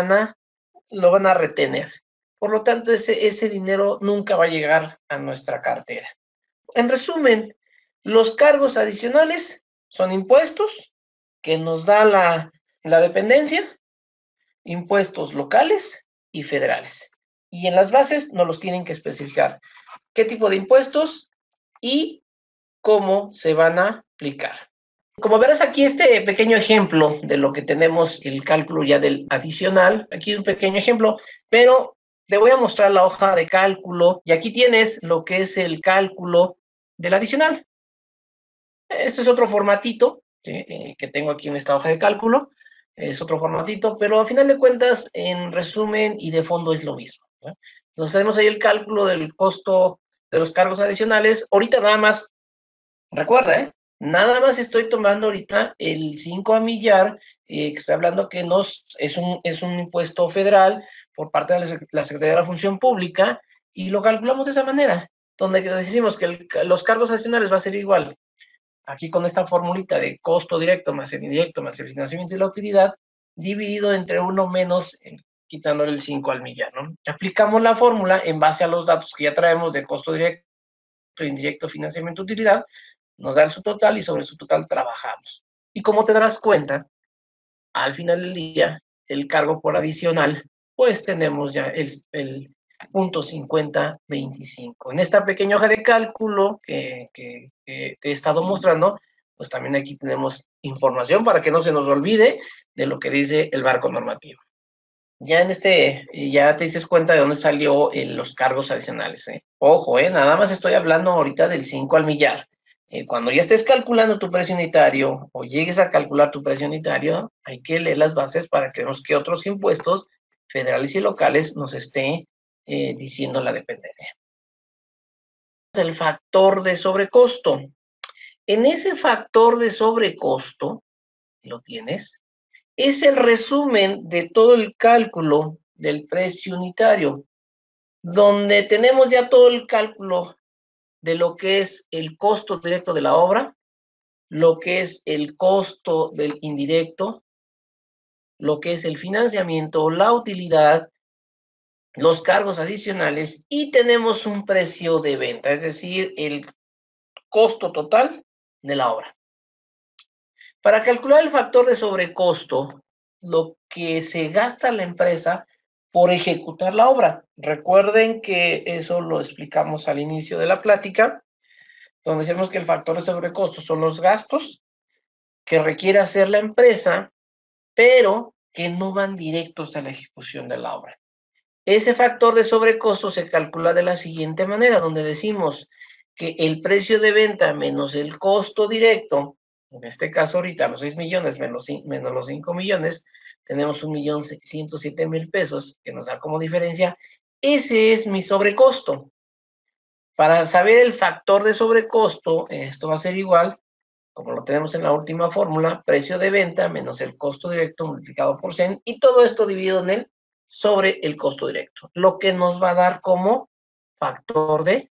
lo van a retener. Por lo tanto, ese dinero nunca va a llegar a nuestra cartera. En resumen, los cargos adicionales son impuestos que nos da la dependencia, impuestos locales y federales. Y en las bases nos los tienen que especificar qué tipo de impuestos y cómo se van a aplicar. Como verás aquí este pequeño ejemplo de lo que tenemos, el cálculo ya del adicional, aquí un pequeño ejemplo, pero te voy a mostrar la hoja de cálculo y aquí tienes lo que es el cálculo del adicional. Este es otro formatito, ¿sí? Que tengo aquí en esta hoja de cálculo. Es otro formatito, pero a final de cuentas, en resumen y de fondo es lo mismo, ¿no? Entonces tenemos ahí el cálculo del costo de los cargos adicionales. Ahorita nada más, recuerda, nada más estoy tomando ahorita el 5 a millar, que estoy hablando que es un impuesto federal por parte de la Secretaría de la Función Pública, y lo calculamos de esa manera, donde decimos que los cargos adicionales va a ser igual aquí con esta formulita de costo directo más el indirecto más el financiamiento y la utilidad, dividido entre 1 menos, quitándole el 5 al millar, ¿no? Aplicamos la fórmula en base a los datos que ya traemos de costo directo, indirecto, financiamiento, utilidad, nos da el subtotal y sobre su total trabajamos. Y como te darás cuenta, al final del día, el cargo por adicional, pues tenemos ya el punto 5025. En esta pequeña hoja de cálculo que te he estado mostrando, pues también aquí tenemos información para que no se nos olvide de lo que dice el marco normativo. Ya ya te dices cuenta de dónde salió los cargos adicionales. Ojo, nada más estoy hablando ahorita del 5 al millar. Cuando ya estés calculando tu precio unitario o llegues a calcular tu precio unitario, hay que leer las bases para que veamos qué otros impuestos federales y locales nos esté diciendo la dependencia. El factor de sobrecosto. En ese factor de sobrecosto, lo tienes, es el resumen de todo el cálculo del precio unitario. donde tenemos ya todo el cálculo de lo que es el costo directo de la obra, lo que es el costo del indirecto, lo que es el financiamiento, la utilidad, los cargos adicionales y tenemos un precio de venta, es decir, el costo total de la obra. Para calcular el factor de sobrecosto, lo que se gasta la empresa por ejecutar la obra. Recuerden que eso lo explicamos al inicio de la plática, donde decimos que el factor de sobrecosto son los gastos que requiere hacer la empresa, pero que no van directos a la ejecución de la obra. Ese factor de sobrecosto se calcula de la siguiente manera, donde decimos que el precio de venta menos el costo directo, en este caso ahorita los 6 millones menos los 5 millones, tenemos 1.107.000 pesos, que nos da como diferencia, ese es mi sobrecosto. Para saber el factor de sobrecosto, esto va a ser igual, como lo tenemos en la última fórmula, precio de venta menos el costo directo multiplicado por 100, y todo esto dividido en el sobre el costo directo, lo que nos va a dar como factor de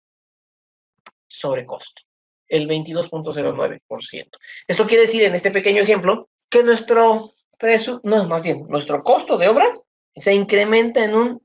sobrecosto, el 22.09%. Esto quiere decir, en este pequeño ejemplo, que nuestro precio, no, más bien, nuestro costo de obra se incrementa en un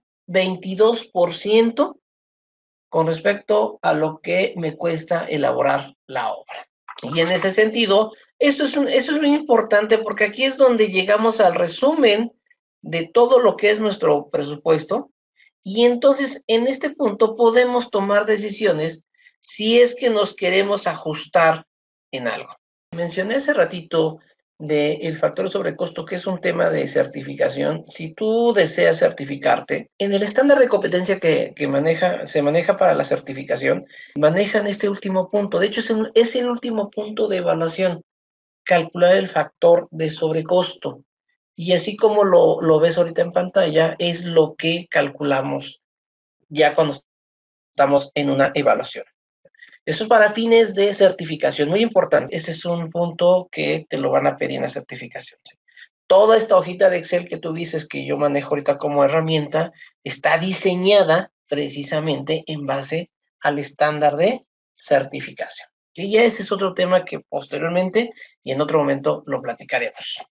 22% con respecto a lo que me cuesta elaborar la obra. Y en ese sentido, eso es muy importante porque aquí es donde llegamos al resumen de todo lo que es nuestro presupuesto y entonces en este punto podemos tomar decisiones si es que nos queremos ajustar en algo. Mencioné hace ratito del factor de sobrecosto, que es un tema de certificación. Si tú deseas certificarte, en el estándar de competencia que se maneja para la certificación, manejan este último punto. De hecho, es el último punto de evaluación, calcular el factor de sobrecosto. Y así como lo ves ahorita en pantalla, es lo que calculamos ya cuando estamos en una evaluación. Eso es para fines de certificación, muy importante. Ese es un punto que te lo van a pedir en la certificación. Toda esta hojita de Excel que tú dices que yo manejo ahorita como herramienta está diseñada precisamente en base al estándar de certificación. Y ya ese es otro tema que posteriormente y en otro momento lo platicaremos.